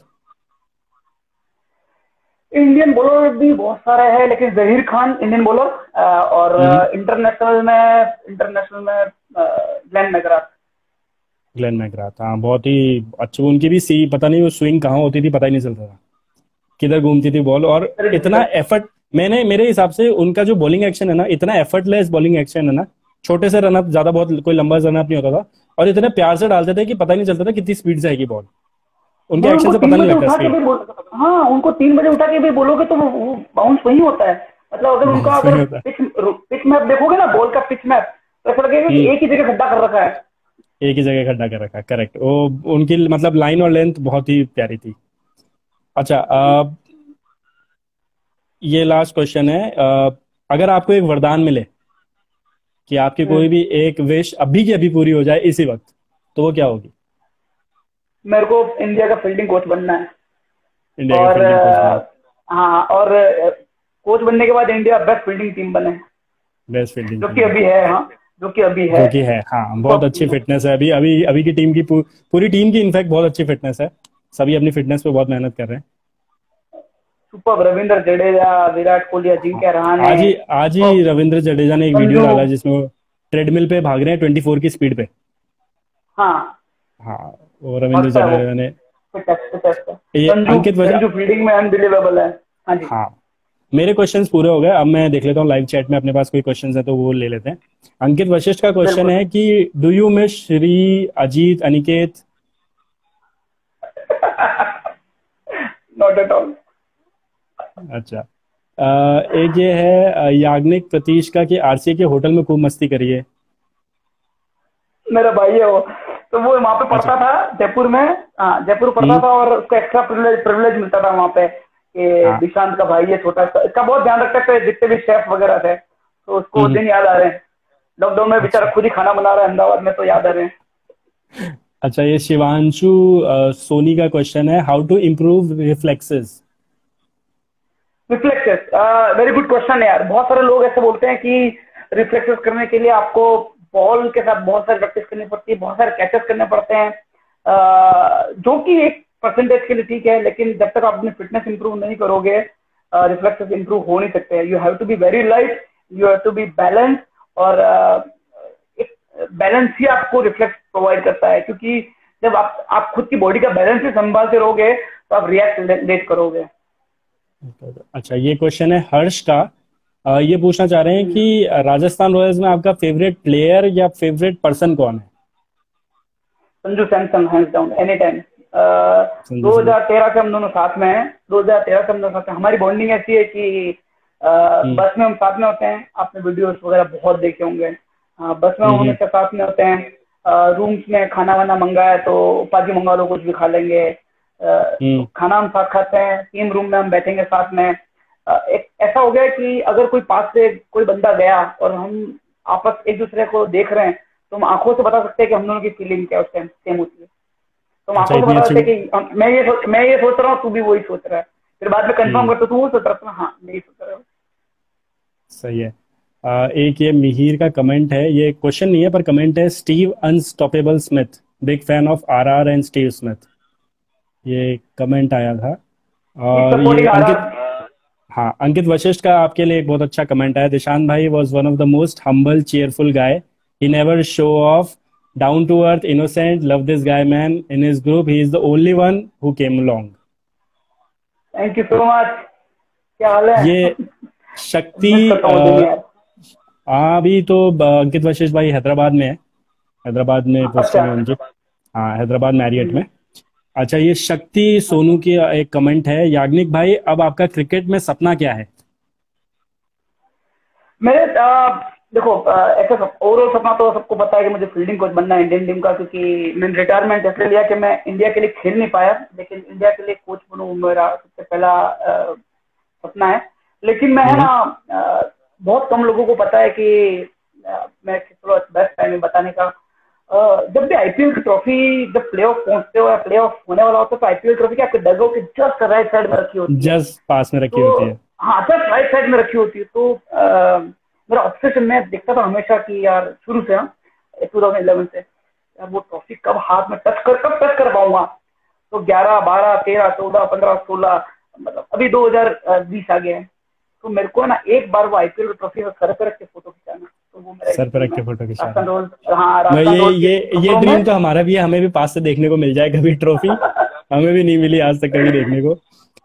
इंडियन बॉलर भी बहुत सारे हैं, लेकिन जहीर खान इंडियन बॉलर। और इंटरनेशनल में इंटरनेशनल में ग्लेन मैकग्राथ। ग्लेन मैकग्राथ, हाँ बहुत ही अच्छी। उनकी भी सी पता नहीं वो स्विंग कहाँ होती थी, पता ही नहीं चलता था किधर घूमती थी बॉल। और इतना एफर्ट, मैंने मेरे हिसाब से उनका जो बॉलिंग एक्शन है ना, इतना एफर्टलेस बॉलिंग एक्शन है ना, छोटे से रनअप, ज्यादा बहुत कोई लंबा रनअप नहीं होता था, और इतने प्यार से डालते थे कि पता ही नहीं चलता था कितनी स्पीड से आएगी बॉल। उनके एक्शन से पता नहीं लगता स्पीड। हाँ, उनको तीन बजे उठा के भी बोलोगे तो वो, वो बाउंस वही होता है। मतलब अगर उनका Bounce वही अगर होता है। पिच पिच मैप देखोगे ना, बॉल का पिच मैप, तो ऐसा लगेगा कि एक ही जगह गड्ढा कर रखा है। एक ही जगह खड्डा कर रखा है, करेक्ट। वो उनकी मतलब लाइन और लेंथ बहुत ही प्यारी थी। अच्छा, अ, ये लास्ट क्वेश्चन है। अ, अगर आपको एक वरदान मिले कि आपकी कोई भी एक विश अभी की अभी पूरी हो जाए इसी वक्त, तो वो क्या होगी? मेरे को इंडिया का फील्डिंग कोच बनना है। इंडिया का और फील्डिंग कोच बनना। हाँ, और कोच बनने के बाद इंडिया बेस्ट फील्डिंग टीम बने, बेस्ट फील्डिंग जो कि अभी है। हाँ, जो कि अभी है जो कि है, हाँ बहुत अच्छी फिटनेस है अभी अभी अभी की टीम की, पू, पूरी टीम की इनफैक्ट बहुत अच्छी फिटनेस है। सभी अपनी फिटनेस पे बहुत मेहनत कर रहे हैं। सुपर। रविंद्र जडेजा, विराट कोहली, अजिंक्य रहाणे। आज ही आज ही रविंद्र जडेजा ने एक वीडियो डाला जिसमें वो ट्रेडमिल पे भाग रहे हैं ट्वेंटी फोर की स्पीड पे। हाँ हाँ, वो रविंद्र जडेजा ने। ये अंकित वजह फील्डिंग में अनबिलीवेबल है। हाँ जी। हाँ, मेरे क्वेश्चंस पूरे हो गए। अब मैं देख लेता हूँ लाइव चैट में अपने पास कोई क्वेश्चंस है तो वो ले लेते हैं। अंकित वशिष्ठ का क्वेश्चन है कि do you miss Shri, Ajit, Aniket? Not at all. अच्छा, अ, एक ये है अ, याग्निक प्रतीश का कि आरसीए के होटल में खूब मस्ती करिए। मेरा भाई है वो, तो वो वहाँ पे पढ़ता था जयपुर में। हाँ, जयपुर पढ़ता था और उसको एक्स्ट्रा प्रिविलेज प्रिविलेज मिलता था वहाँ पे कि हाँ। दिशांत का भाई है छोटा सा, इसका बहुत ध्यान रखते थे जितने भी शेफ वगैरह थे। तो उसको हम्म। दिन याद आ रहे हैं। लॉकडाउन में बेचारा खुद ही खाना बना रहा है अहमदाबाद में, तो याद आ रहे हैं। अच्छा, ये शिवांशु अ, सोनी का क्वेश्चन है, how to improve reflexes? Reflexes, very good question है यार। बहुत सारे लोग ऐसे बोलते हैं कि रिफ्लेक्सेस करने के लिए आपको बॉल के साथ बहुत सारी प्रैक्टिस करनी पड़ती है, बहुत सारे कैचेस करने पड़ते हैं, uh, जो कि एक परसेंटेज के लिए ठीक है, लेकिन जब तक आप अपनी फिटनेस इंप्रूव नहीं करोगे रिफ्लेक्सेस इंप्रूव हो नहीं सकते हैं। You have to be very light, you have to be balance, और बैलेंस ही आपको रिफ्लेक्स प्रोवाइड करता है, क्योंकि जब आप आप खुद की बॉडी का बैलेंस ही संभालते रहोगे तो आप रिएक्ट लेट करोगे। अच्छा, ये क्वेश्चन है हर्ष का। आ, ये पूछना चाह रहे हैं कि राजस्थान रॉयल्स में आपका फेवरेट प्लेयर या फेवरेट पर्सन कौन है? Sanju Samson, hands down, any time. दो हजार तेरह से हम दोनों साथ में हैं। दो हजार तेरह से हम दोनों साथ में, हमारी बॉन्डिंग ऐसी है कि आ, बस में हम साथ में होते हैं। आपने वीडियोस वगैरह बहुत देखे होंगे। आ, बस में हम हमेशा साथ में होते हैं। रूम्स में खाना वाना मंगाया तो उपाधि मंगा लो, कुछ भी खा लेंगे। तो खाना हम साथ खाते हैं, सेम रूम में हम बैठेंगे साथ में। एक ऐसा हो गया कि अगर कोई पास से कोई बंदा गया और हम आपस एक दूसरे को देख रहे हैं तो हम आंखों से बता सकते हैं कि हम दोनों की फीलिंग क्या उस टाइम सेम होती है। तो हम आंखों से बता सकते हैं कि मैं ये सोच मैं ये सोच रहा हूँ, तू भी वही सोच रहा है। फिर बाद में कंफर्म करते, तू वो सोच रहा था, हाँ मैं ही सोच रहा हूँ। सही है। आ, एक ये मिहिर का कमेंट है, ये क्वेश्चन नहीं है पर कमेंट है। Steve unstoppable Smith, big fan of RR and Steve Smith, ये कमेंट आया था। और ये अंकित, हाँ अंकित वशिष्ठ का आपके लिए एक बहुत अच्छा कमेंट आया। दिशांत भाई was one of the most humble cheerful guy, he never show off, down to earth, innocent, love this guy man, in his group he is the only one who came along. Thank you so much. क्या हाल है? ये शक्ति हाँ अभी तो अंकित वशिष्ठ भाई हैदराबाद में है, हैदराबाद में पोस्टिंग है उनकी, हाँ हैदराबाद मैरियट में। अच्छा, ये शक्ति सोनू की एक कमेंट है। याग्निक भाई, अब आपका क्रिकेट में सपना क्या है? मेरे आ, देखो ऐसा ओवरऑल सपना तो सबको पता है कि मुझे फील्डिंग कोच बनना है इंडियन टीम का, क्योंकि मैंने रिटायरमेंट इसलिए लिया कि मैं इंडिया के लिए खेल नहीं पाया, लेकिन इंडिया के लिए कोच बनूं मेरा सबसे पहला सपना है। लेकिन मैं है ना, बहुत कम लोगों को पता है कि मैं थोड़ा बेस्ट टाइम में बताने का, जब भी आईपीएल की ट्रॉफी जब प्ले ऑफ पहुंचते हो या प्ले ऑफ होने वाला होता है तो आईपीएल ट्रॉफी की आपके डगआउट के जस्ट राइट साइड में रखी होती है, जस्ट पास में रखी होती है। हाँ, जस्ट राइट साइड में रखी होती है। तो आ, मेरा ऑब्सेशन, मैं देखता था हमेशा कि यार शुरू से टू थाउजेंड इलेवन से यार वो ट्रॉफी कब हाथ में टच कर कब टच कर पाऊंगा। तो ग्यारह बारह तेरह चौदह पंद्रह सोलह, मतलब अभी दो हजार बीस आ गया है, तो मेरे को ना एक बार वो आईपीएल ट्रॉफी सर पे रख के फोटो खिंचाना, तो वो मेरा सर पे रख के फोटो खिंचाना। हाँ, ये ये ये ड्रीम तो हमारा भी है, हमें भी पास से देखने को मिल जाए कभी ट्रॉफी, हमें भी नहीं मिली आज तक कभी देखने को।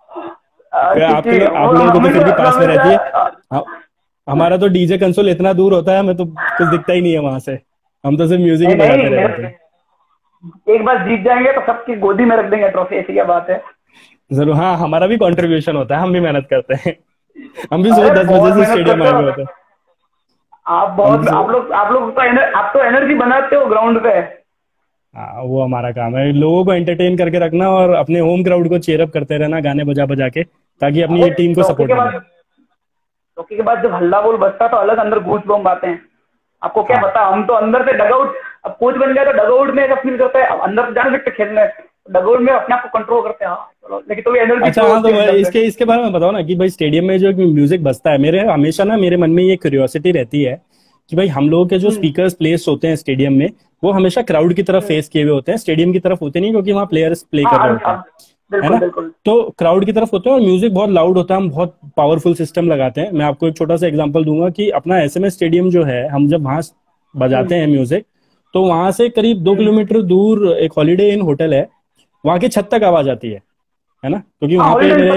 आप आप लोगों को तो फिर भी पास में रहती है, हमारा तो डीजे कंसोल इतना दूर होता है, हमें तो कुछ दिखता ही नहीं है वहां से, हम तो सिर्फ म्यूजिक ही बजाते रहते हैं। एक बार जीत जाएंगे तो सबकी गोदी में रख देंगे ट्रॉफी, ऐसी क्या बात है। जरूर, हाँ हमारा भी कंट्रीब्यूशन होता है, हम भी मेहनत करते हैं, हम भी सुबह दस बजे से स्टेडियम आए हुए होते हैं। आप बहुत आप लोग आप लोग तो आप तो एनर्जी बनाते हो ग्राउंड पे। हाँ, वो हमारा काम है, लोगों को एंटरटेन करके रखना और अपने होम क्राउड को चीयर अप करते रहना गाने बजा बजा के, ताकि अपनी टीम को सपोर्ट करें। ट्रॉफी के बाद जब हल्ला बोल बजता तो अलग अंदर गूस बम्प आते हैं। आपको क्या पता, हम तो अंदर से डगआउट, अब कोच बन गया तो डगआउट में ऐसा फील करता है, अब अंदर से जाने सकते खेलने, डगआउट में अपने आप को कंट्रोल करते हैं। चलो, लेकिन तो एनर्जी। अच्छा हाँ, तो इसके इसके बारे में बताओ ना कि भाई स्टेडियम में जो म्यूजिक बजता है, मेरे हमेशा ना मेरे मन में ये क्यूरियोसिटी रहती है कि भाई हम लोगों के जो स्पीकर्स प्लेस होते हैं स्टेडियम में, वो हमेशा क्राउड की तरफ फेस किए हुए होते हैं, स्टेडियम की तरफ होते नहीं, क्योंकि वहाँ प्लेयर्स प्ले कर रहे होते हैं, है ना, तो क्राउड की तरफ होते हैं और म्यूजिक बहुत लाउड होता है, हम बहुत पावरफुल सिस्टम लगाते हैं। मैं आपको एक छोटा सा एग्जांपल दूंगा कि अपना एसएमएस स्टेडियम जो है, हम जब वहां बजाते हैं म्यूजिक, तो वहां से करीब दो किलोमीटर दूर एक हॉलीडे इन होटल है, वहां की छत तक आवाज आती है, है ना, क्योंकि वहां पे मेरे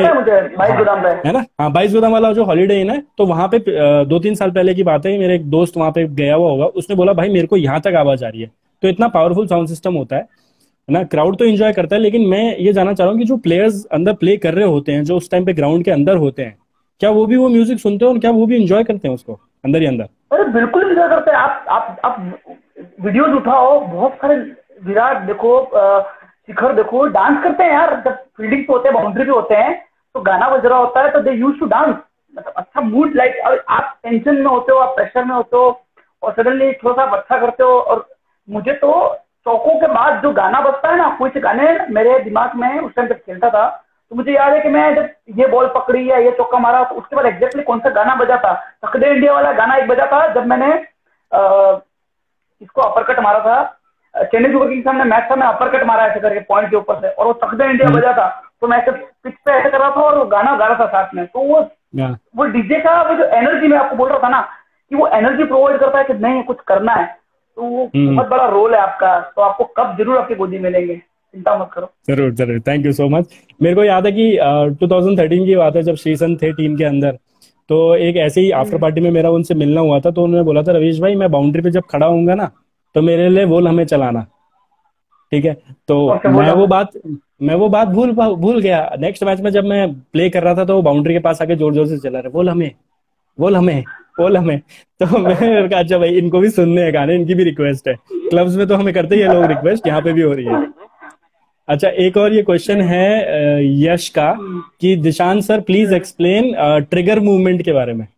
है ना, हाँ बाईस गोदाम वाला जो हॉलीडे इन है, तो वहां पे दो तीन साल पहले की बात है, मेरे एक दोस्त वहां पे गया हुआ होगा, उसने बोला भाई मेरे को यहाँ तक आवाज आ रही है। तो इतना पावरफुल साउंड सिस्टम होता है ना, क्राउड तो एंजॉय करता है, लेकिन मैं ये जानना चाह रहा हूँ कि जो प्लेयर्स अंदर प्ले कर रहे होते हैं, जो उस टाइम पे ग्राउंड के अंदर होते हैं, क्या वो भी वो म्यूजिक सुनते हैं और क्या वो भी एंजॉय करते हैं उसको अंदर ही अंदर? अरे बिल्कुल एंजॉय करते हैं। आप आप आप वीडियोज उठाओ, बहुत सारे विराट देखो, शिखर देखो, डांस करते हैं यार, जब फील्डिंग पे होते हैं, बाउंड्री पे होते हैं, तो गाना बज रहा होता है तो दे यूज टू डांस, मतलब अच्छा मूड, लाइक आप टेंशन में होते हो, आप प्रेशर में होते हो और सडनली थोड़ा सा अच्छा करते हो। और मुझे तो चौकों के बाद जो गाना बजता है ना, कुछ गाने मेरे दिमाग में उस टाइम जब खेलता था, तो मुझे याद है कि मैं जब ये बॉल पकड़ी या ये चौका मारा, तो उसके बाद एग्जैक्टली कौन सा गाना बजा था, तक दे इंडिया वाला गाना एक बजा था, जब मैंने आ, इसको अपर कट मारा था, चेन्नई सुपर किंग्स सामने मैच था, मैं अपर कट मारा ऐसे करके पॉइंट के ऊपर से, और वो तक दे इंडिया बजा था। तो मैं ऐसे पिच पे ऐसे कर रहा था और वो गाना गा रहा था साथ में। तो वो Yeah. वो डीजे का वो जो एनर्जी मैं आपको बोल रहा था ना कि वो एनर्जी प्रोवाइड करता है कि नहीं कुछ करना है, तो वो हम्म बहुत बड़ा रोल है आपका। तो आपको कब जरूर आपकी गोदी मिलेंगे, चिंता मत करो। जरूर जरूर, थैंक यू सो मच। मेरे को याद है कि टू थाउजेंड थर्टीन की बात है, जब श्रीसंत थे टीम के अंदर, तो एक ऐसे ही आफ्टर हम्म, पार्टी में मेरा उनसे मिलना हुआ था, तो उन्होंने बोला था, रवीश भाई मैं बाउंड्री पे जब खड़ा होऊंगा ना, तो मेरे लिए वोल हमें चलाना, ठीक है। तो कौन सा मैं बोला? वो बात मैं वो बात भूल भूल गया। नेक्स्ट मैच में जब मैं प्ले कर रहा था, तो वो बाउंड्री के पास आके जोर जोर से चला रहे, बोल हमें, बोल हमें, बोल हमें। तो मैं कहा अच्छा भाई, इनको भी सुनने हैं गाने, इनकी भी रिक्वेस्ट है। क्लब्स में तो हमें करते ही है लोग रिक्वेस्ट, यहाँ पे भी हो रही है। अच्छा, एक और ये क्वेश्चन नहीं, है अ, यश का, हम्म, कि Dishant sir please hmm. Explain trigger movement के बारे में,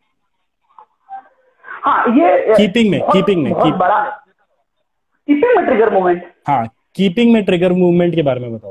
हाँ, ये ये कीपिंग में बहुत कीपिंग में बहुत कीप बड़ा कीपिंग में ट्रिगर मूवमेंट। हाँ, कीपिंग में ट्रिगर मूवमेंट के बारे में बताओ।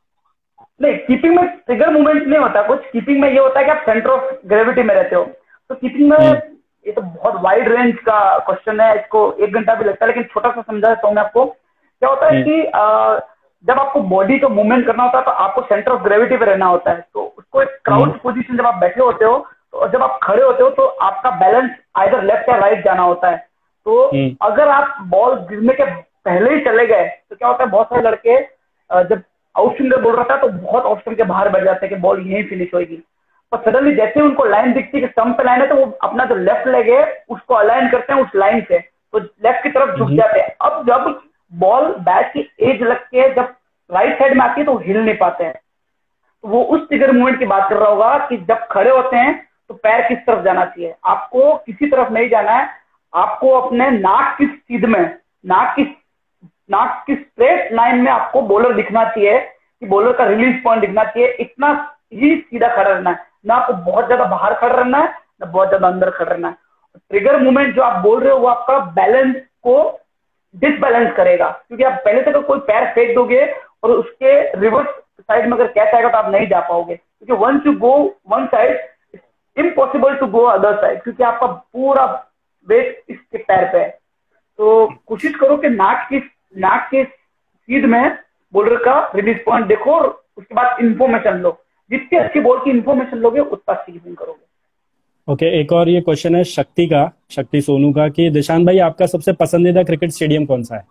नहीं, कीपिंग में ट्रिगर मूवमेंट नहीं होता कुछ। कीपिंग में ये होता है कि आप सेंटर ऑफ ग्रेविटी में रहते हो। तो कीपिंग में, हम्म ये तो बहुत वाइड रेंज का क्वेश्चन है, इसको एक घंटा भी लगता है, लेकिन छोटा सा समझा देता हूँ मैं आपको। क्या होता है हम्म कि अ, जब आपको बॉडी को मूवमेंट करना होता है तो आपको सेंटर ऑफ ग्रेविटी पे रहना होता है। तो उसको एक हम्म क्राउच पोजीशन जब आप बैठे होते हो, तो जब आप खड़े होते हो तो आपका बैलेंस आइदर लेफ्ट या राइट जाना होता है। तो हम्म अगर आप बॉल गिरने के पहले ही चले गए तो क्या होता है, बहुत सारे लड़के अ, जब आउट स्विंगर बोल रहा था तो बहुत ऑफ स्टंप के बाहर बैठ जाते हैं कि बॉल यहीं फिनिश होगी। और सडनली जैसे ही उनको लाइन दिखती है कि स्टंप पे लाइन है, तो वो अपना जो लेफ्ट लेग है उसको अलाइन करते हैं उस लाइन से, तो लेफ्ट की तरफ झुक हम्म जाते हैं। अब जब बॉल बैट की एज लग के जब राइट साइड में आती है तो हिल नहीं पाते हैं। तो वो उस ट्रिगर मूवमेंट की बात कर रहा होगा कि जब खड़े होते हैं तो पैर किस तरफ जाना चाहिए। आपको किसी तरफ नहीं जाना है, आपको अपने नाक की सीध में, नाक की नाक की स्ट्रेट लाइन में आपको बॉलर दिखना चाहिए, कि बॉलर का रिलीज पॉइंट दिखना चाहिए। इतना ही सीधा खड़ा रहना है, ना आपको बहुत ज्यादा बाहर खड़ा रहना है, ना बहुत ज्यादा अंदर खड़ा रहना है। ट्रिगर मूवमेंट जो आप बोल रहे हो वो आपका बैलेंस को डिसबैलेंस करेगा, क्योंकि आप पहले से अगर कोई पैर फेंक दोगे और उसके रिवर्स साइड में अगर कैच आएगा तो आप नहीं जा पाओगे, क्योंकि once you go one side impossible to go other side, क्योंकि आपका पूरा वेट इसके पैर पे है। तो कोशिश करो कि नाक की नाक के सीध में बॉलर का रिलीज पॉइंट देखो और उसके बाद इंफॉर्मेशन लो। जितनी अच्छी बॉल की इंफॉर्मेशन लोगे उतना अच्छी कीपिंग करोगे। ओके, एक और ये क्वेश्चन है शक्ति का, शक्ति सोनू का, कि दिशांत भाई आपका सबसे पसंदीदा क्रिकेट स्टेडियम कौन सा है?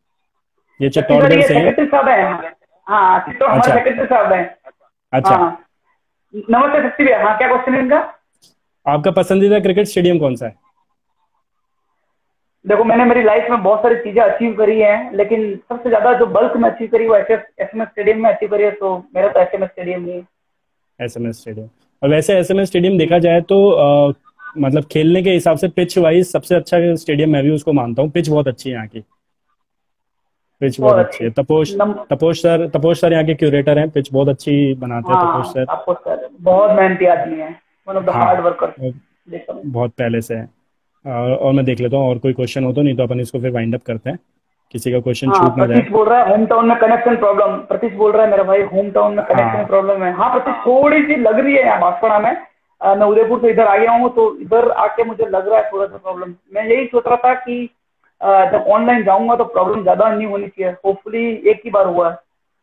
ये छत्तीसगढ़ चित्तौड़गढ़ ये से है। सेक्रेटरी साहब है। हाँ, तो हमारे अच्छा सेक्रेटरी साहब है। अच्छा, हाँ, नमस्ते शक्ति भैया। हाँ, क्या क्वेश्चन है इनका? आपका पसंदीदा क्रिकेट स्टेडियम कौन सा है? देखो, मैंने मेरी लाइफ में बहुत सारी चीजें अचीव करी हैं, लेकिन सबसे ज्यादा जो बल्क में अचीव करी वो एस एम एस स्टेडियम में अचीव करी है। तो मेरा तो एस एम एस स्टेडियम ही है। S M S stadium. और वैसे एस एम एस स्टेडियम देखा जाए तो अ, मतलब खेलने के हिसाब से पिच वाइज सबसे अच्छा स्टेडियम मैं भी उसको मानता हूँ। पिच बहुत अच्छी है यहाँ की, पिच बहुत बहुत अच्छी अच्छी। है। तपोश नम तपोश सर तपोश सर यहाँ के क्यूरेटर हैं, पिच बहुत अच्छी बनाते हैं तपोश हाँ, सर। आपको सर बहुत मेहनती आदमी है, वन ऑफ द हाँ, हार्ड वर्कर और देखता हूँ। बहुत पहले से है। अ, और मैं देख लेता हूँ और कोई क्वेश्चन हो तो, नहीं तो अपन इसको फिर वाइंड अप करते हैं, किसी का क्वेश्चन हाँ, छूट ना जाए। प्रतीश बोल रहा है होम टाउन में कनेक्शन प्रॉब्लम। प्रतीश बोल रहा है मेरा भाई होम टाउन में कनेक्शन हाँ प्रॉब्लम है। हाँ प्रतीश, थोड़ी सी लग रही है यहाँ बांसवाड़ा में। अ, मैं उदयपुर से इधर आ गया हूँ तो इधर आके मुझे लग रहा है थोड़ा सा प्रॉब्लम। मैं यही सोच रहा था कि अ, जब ऑनलाइन जाऊंगा तो प्रॉब्लम ज्यादा नहीं होनी चाहिए। होपफुली एक ही बार हुआ है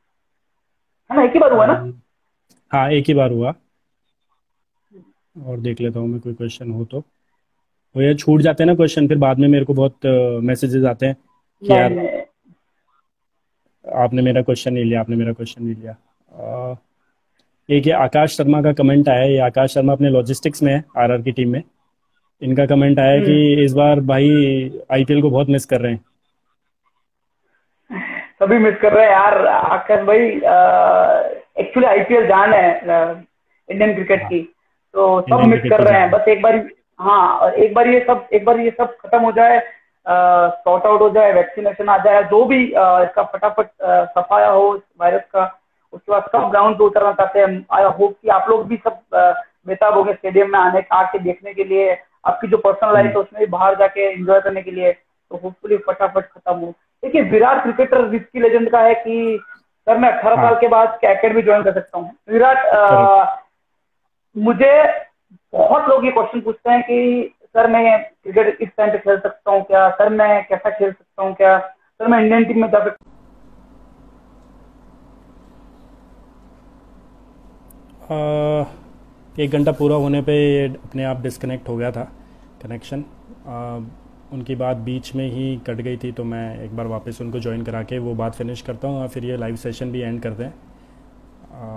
है ना? एक ही बार हुआ ना? हम्म, हाँ एक ही बार हुआ। और देख लेता हूँ मैं, कोई क्वेश्चन हो तो। वो ये छूट जाते हैं ना क्वेश्चन, फिर बाद में मेरे को बहुत मैसेजेस आते हैं कि नहीं यार नहीं, आपने मेरा क्वेश्चन नहीं लिया, आपने मेरा क्वेश्चन नहीं लिया। अ, एक ये आकाश शर्मा का कमेंट आया है। ये आकाश शर्मा अपने लॉजिस्टिक्स में है, आर आर की टीम में। इनका कमेंट आया है हम्म, कि इस बार भाई आई पी एल को बहुत मिस कर रहे हैं। सभी मिस कर रहे हैं यार आकाश भाई। एक्चुअली आईपीएल जान है इंडियन क्रिकेट हाँ, की, तो सब इंडियन मिस क्रिकेट कर की रहे हैं। जान है। बस एक बार, हाँ, और एक बार ये सब एक बार ये सब खत्म हो जाए, सॉर्ट आउट हो जाए, वैक्सीनेशन आ जाए, जो भी अ, इसका फटाफट अ, सफाया हो इस वायरस का, उसके बाद सब ग्राउंड पे उतरना चाहते हैं। आई होप कि आप लोग भी सब अ, बेताब हो गए स्टेडियम में आने आके देखने के लिए, आपकी जो पर्सनल लाइफ हम्म, है उसमें भी बाहर जाके एंजॉय करने के लिए। तो होपफुली फटाफट खत्म हो। देखिए, विराट क्रिकेटर रिस्की लेजेंड का है कि सर मैं अठारह हाँ साल के बाद क्या अकेडमी ज्वाइन कर सकता हूँ। विराट, करेक्ट। अ, मुझे बहुत लोग ये क्वेश्चन पूछते हैं कि सर मैं क्रिकेट इस टाइम पे खेल सकता हूँ क्या, सर मैं कैसा खेल सकता हूँ क्या, सर मैं इंडियन टीम में जा सकता आ, एक घंटा पूरा होने पे ये अपने आप डिस्कनेक्ट हो गया था कनेक्शन। उनकी बात बीच में ही कट गई थी, तो मैं एक बार वापस उनको ज्वाइन करा के वो बात फिनिश करता हूँ और फिर ये लाइव सेशन भी एंड करते हैं। आ,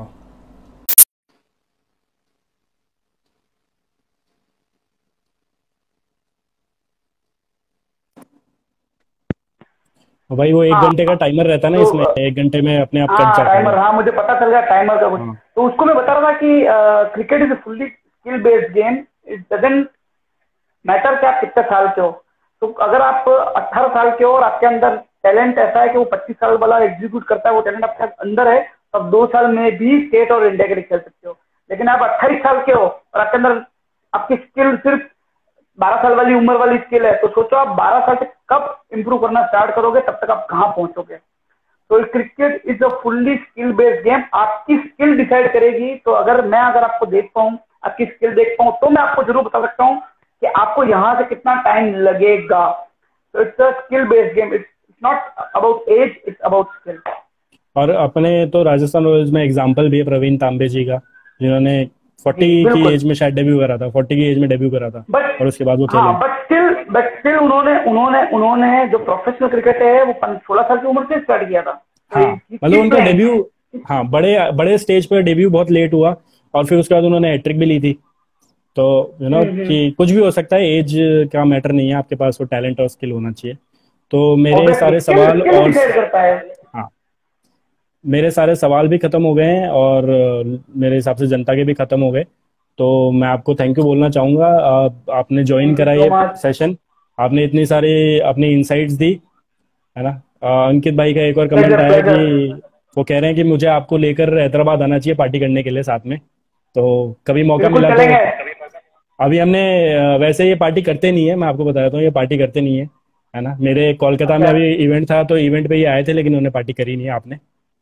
और भाई वो एक हाँ घंटे का टाइमर रहता है ना, तो इसमें एक घंटे में अपने आप कट हाँ जाता है। टाइमर, हाँ मुझे पता चल गया टाइमर का कुछ। हाँ तो उसको मैं बता रहा था कि cricket is fully skill based game. It doesn't matter कि आप कितने साल के हो। तो अगर आप अठारह साल के हो और आपके अंदर टैलेंट ऐसा है कि वो पच्चीस साल वाला एग्जीक्यूट करता है, वो टैलेंट आपके अंदर है, तो आप दो साल में भी स्टेट और इंडिया के लिए खेल सकते हो। लेकिन आप अट्ठाईस साल के हो और आपके अंदर आपकी स्किल सिर्फ बारह साल वाली उम्र वाली स्किल है, तो सोचो आप बारह साल से कब इंप्रूव करना स्टार्ट करोगे, तब तक आप कहाँ पहुंचोगे। तो cricket is a fully skill based game. आपकी स्किल डिसाइड करेगी। तो अगर मैं अगर आपको देख पाऊँ, आपकी स्किल देख पाऊँ, तो मैं आपको जरूर बता सकता हूँ कि आपको यहाँ से कितना टाइम लगेगा। तो it's a skill based game. It's not about age, it's about skill. और अपने तो राजस्थान रॉयल्स में एग्जांपल भी है प्रवीण तांबे जी का, जिन्होंने जी फोर्टी की बिल्कुल। एज में शायद डेब्यू करा था, फोर्टी की एज में डेब्यू करा था बट और उसके बाद वो खेले। हाँ बट स्टिल बट स्टिल उन्होंने उन्होंने उन्होंने जो प्रोफेशनल क्रिकेट है वो सोलह साल की उम्र से स्टार्ट किया था। तो हाँ मतलब किस उनका प्लेइंग। डेब्यू, हाँ बड़े बड़े स्टेज पर डेब्यू बहुत लेट हुआ और फिर उसके बाद उन्होंने हैट्रिक भी ली थी। तो यू नो हम्म हम्म कि कुछ भी हो सकता है, एज का मैटर नहीं है, आपके पास वो टैलेंट और स्किल होना चाहिए। तो मेरे ऑब्वियसली सारे स्किल सवाल स्किल और डिसाइड करता है। हाँ मेरे सारे सवाल भी खत्म हो गए हैं और अ, मेरे हिसाब से जनता के भी खत्म हो गए। तो मैं आपको थैंक यू बोलना चाहूँगा। आप, आपने ज्वाइन थैंक यू करा सो ये मच। सेशन, आपने इतनी सारी अपनी इंसाइट्स दी, है ना। अ, अंकित भाई का एक और कमेंट प्लेजर आया प्लेजर। कि वो कह रहे हैं कि मुझे आपको लेकर हैदराबाद आना चाहिए पार्टी करने के लिए साथ में। तो कभी मौका बिल्कुल मिला तो चलेंगे। अभी हमने अ, वैसे ये पार्टी करते नहीं है, मैं आपको बताता हूँ, ये पार्टी करते नहीं है, है ना। मेरे कोलकाता में अच्छा। अभी इवेंट था, तो इवेंट पे ये आए थे लेकिन उन्होंने पार्टी करी नहीं है। आपने,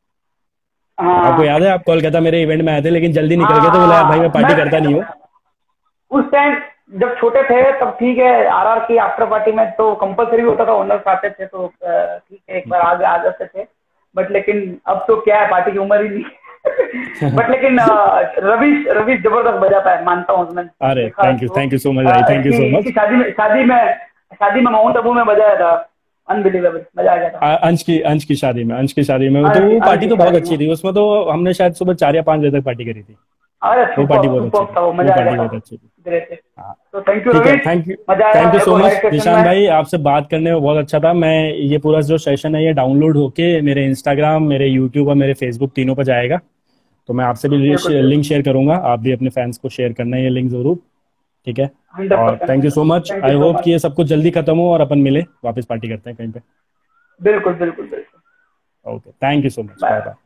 आपको याद हाँ है आप कोलकाता मेरे इवेंट में आए थे लेकिन जल्दी निकल हाँ गए, तो बोला यार भाई मैं हाँ पार्टी मैं करता नहीं हूँ। उस टाइम जब छोटे थे तब ठीक है, आरआर की आफ्टर पार्टी में तो कंपलसरी होता था, ओनर्स आते थे तो अ, ठीक है एक बार आगे आ जाते थे। बट लेकिन अब तो क्या है, पार्टी की उम्र ही नहीं है। बट लेकिन अ, रवीश रवीश जबरदस्त बजाता है, मानता हूँ उसमें अरे देखा थैंक यू, तो। Thank you so much uh, भाई, थैंक यू इसकी सो इसकी मच। शादी में शादी में शादी में माउंट आबू में बजाया था। अनबिलीवेबल, मजा आ गया था। अंश की अंश की शादी में, अंश की शादी में तो अंश की वो अंश पार्टी की तो बहुत शादी में। अच्छी थी, उसमें तो हमने शायद सुबह चार या पाँच बजे तक पार्टी करी थी। अरे वो पार्टी सुपर बहुत अच्छी सुपर थी, था वो, वो मजा आ गया पार्टी था। बहुत अच्छी थी। ग्रेट। हाँ तो थैंक यू ठीक है, रवीश। थैंक यू, मजा आया थैंक यू मेरे सो को लाइव मच सेशन निशान में। भाई, आपसे बात करने में बहुत अच्छा था। मैं ये पूरा जो सेशन है ये डाउनलोड होके मेरे इंस्टाग्राम, मेरे यूट्यूब और मेरे फेसबुक तीनों पर जाएगा। तो मैं आपसे भी बिल्कुल लिंक बिल्कुल। शेयर करूंगा, आप भी अपने फैंस को शेयर करना है ये लिंक जरूर। ठीक है। हंड्रेड और percent thank you hundred so percent much, thank you I so hope कि मच। ये सब कुछ जल्दी खत्म हो और अपन मिले वापस पार्टी करते हैं कहीं पे। बिल्कुल बिल्कुल बिल्कुल। Okay, thank you so much, bye bye. Bye.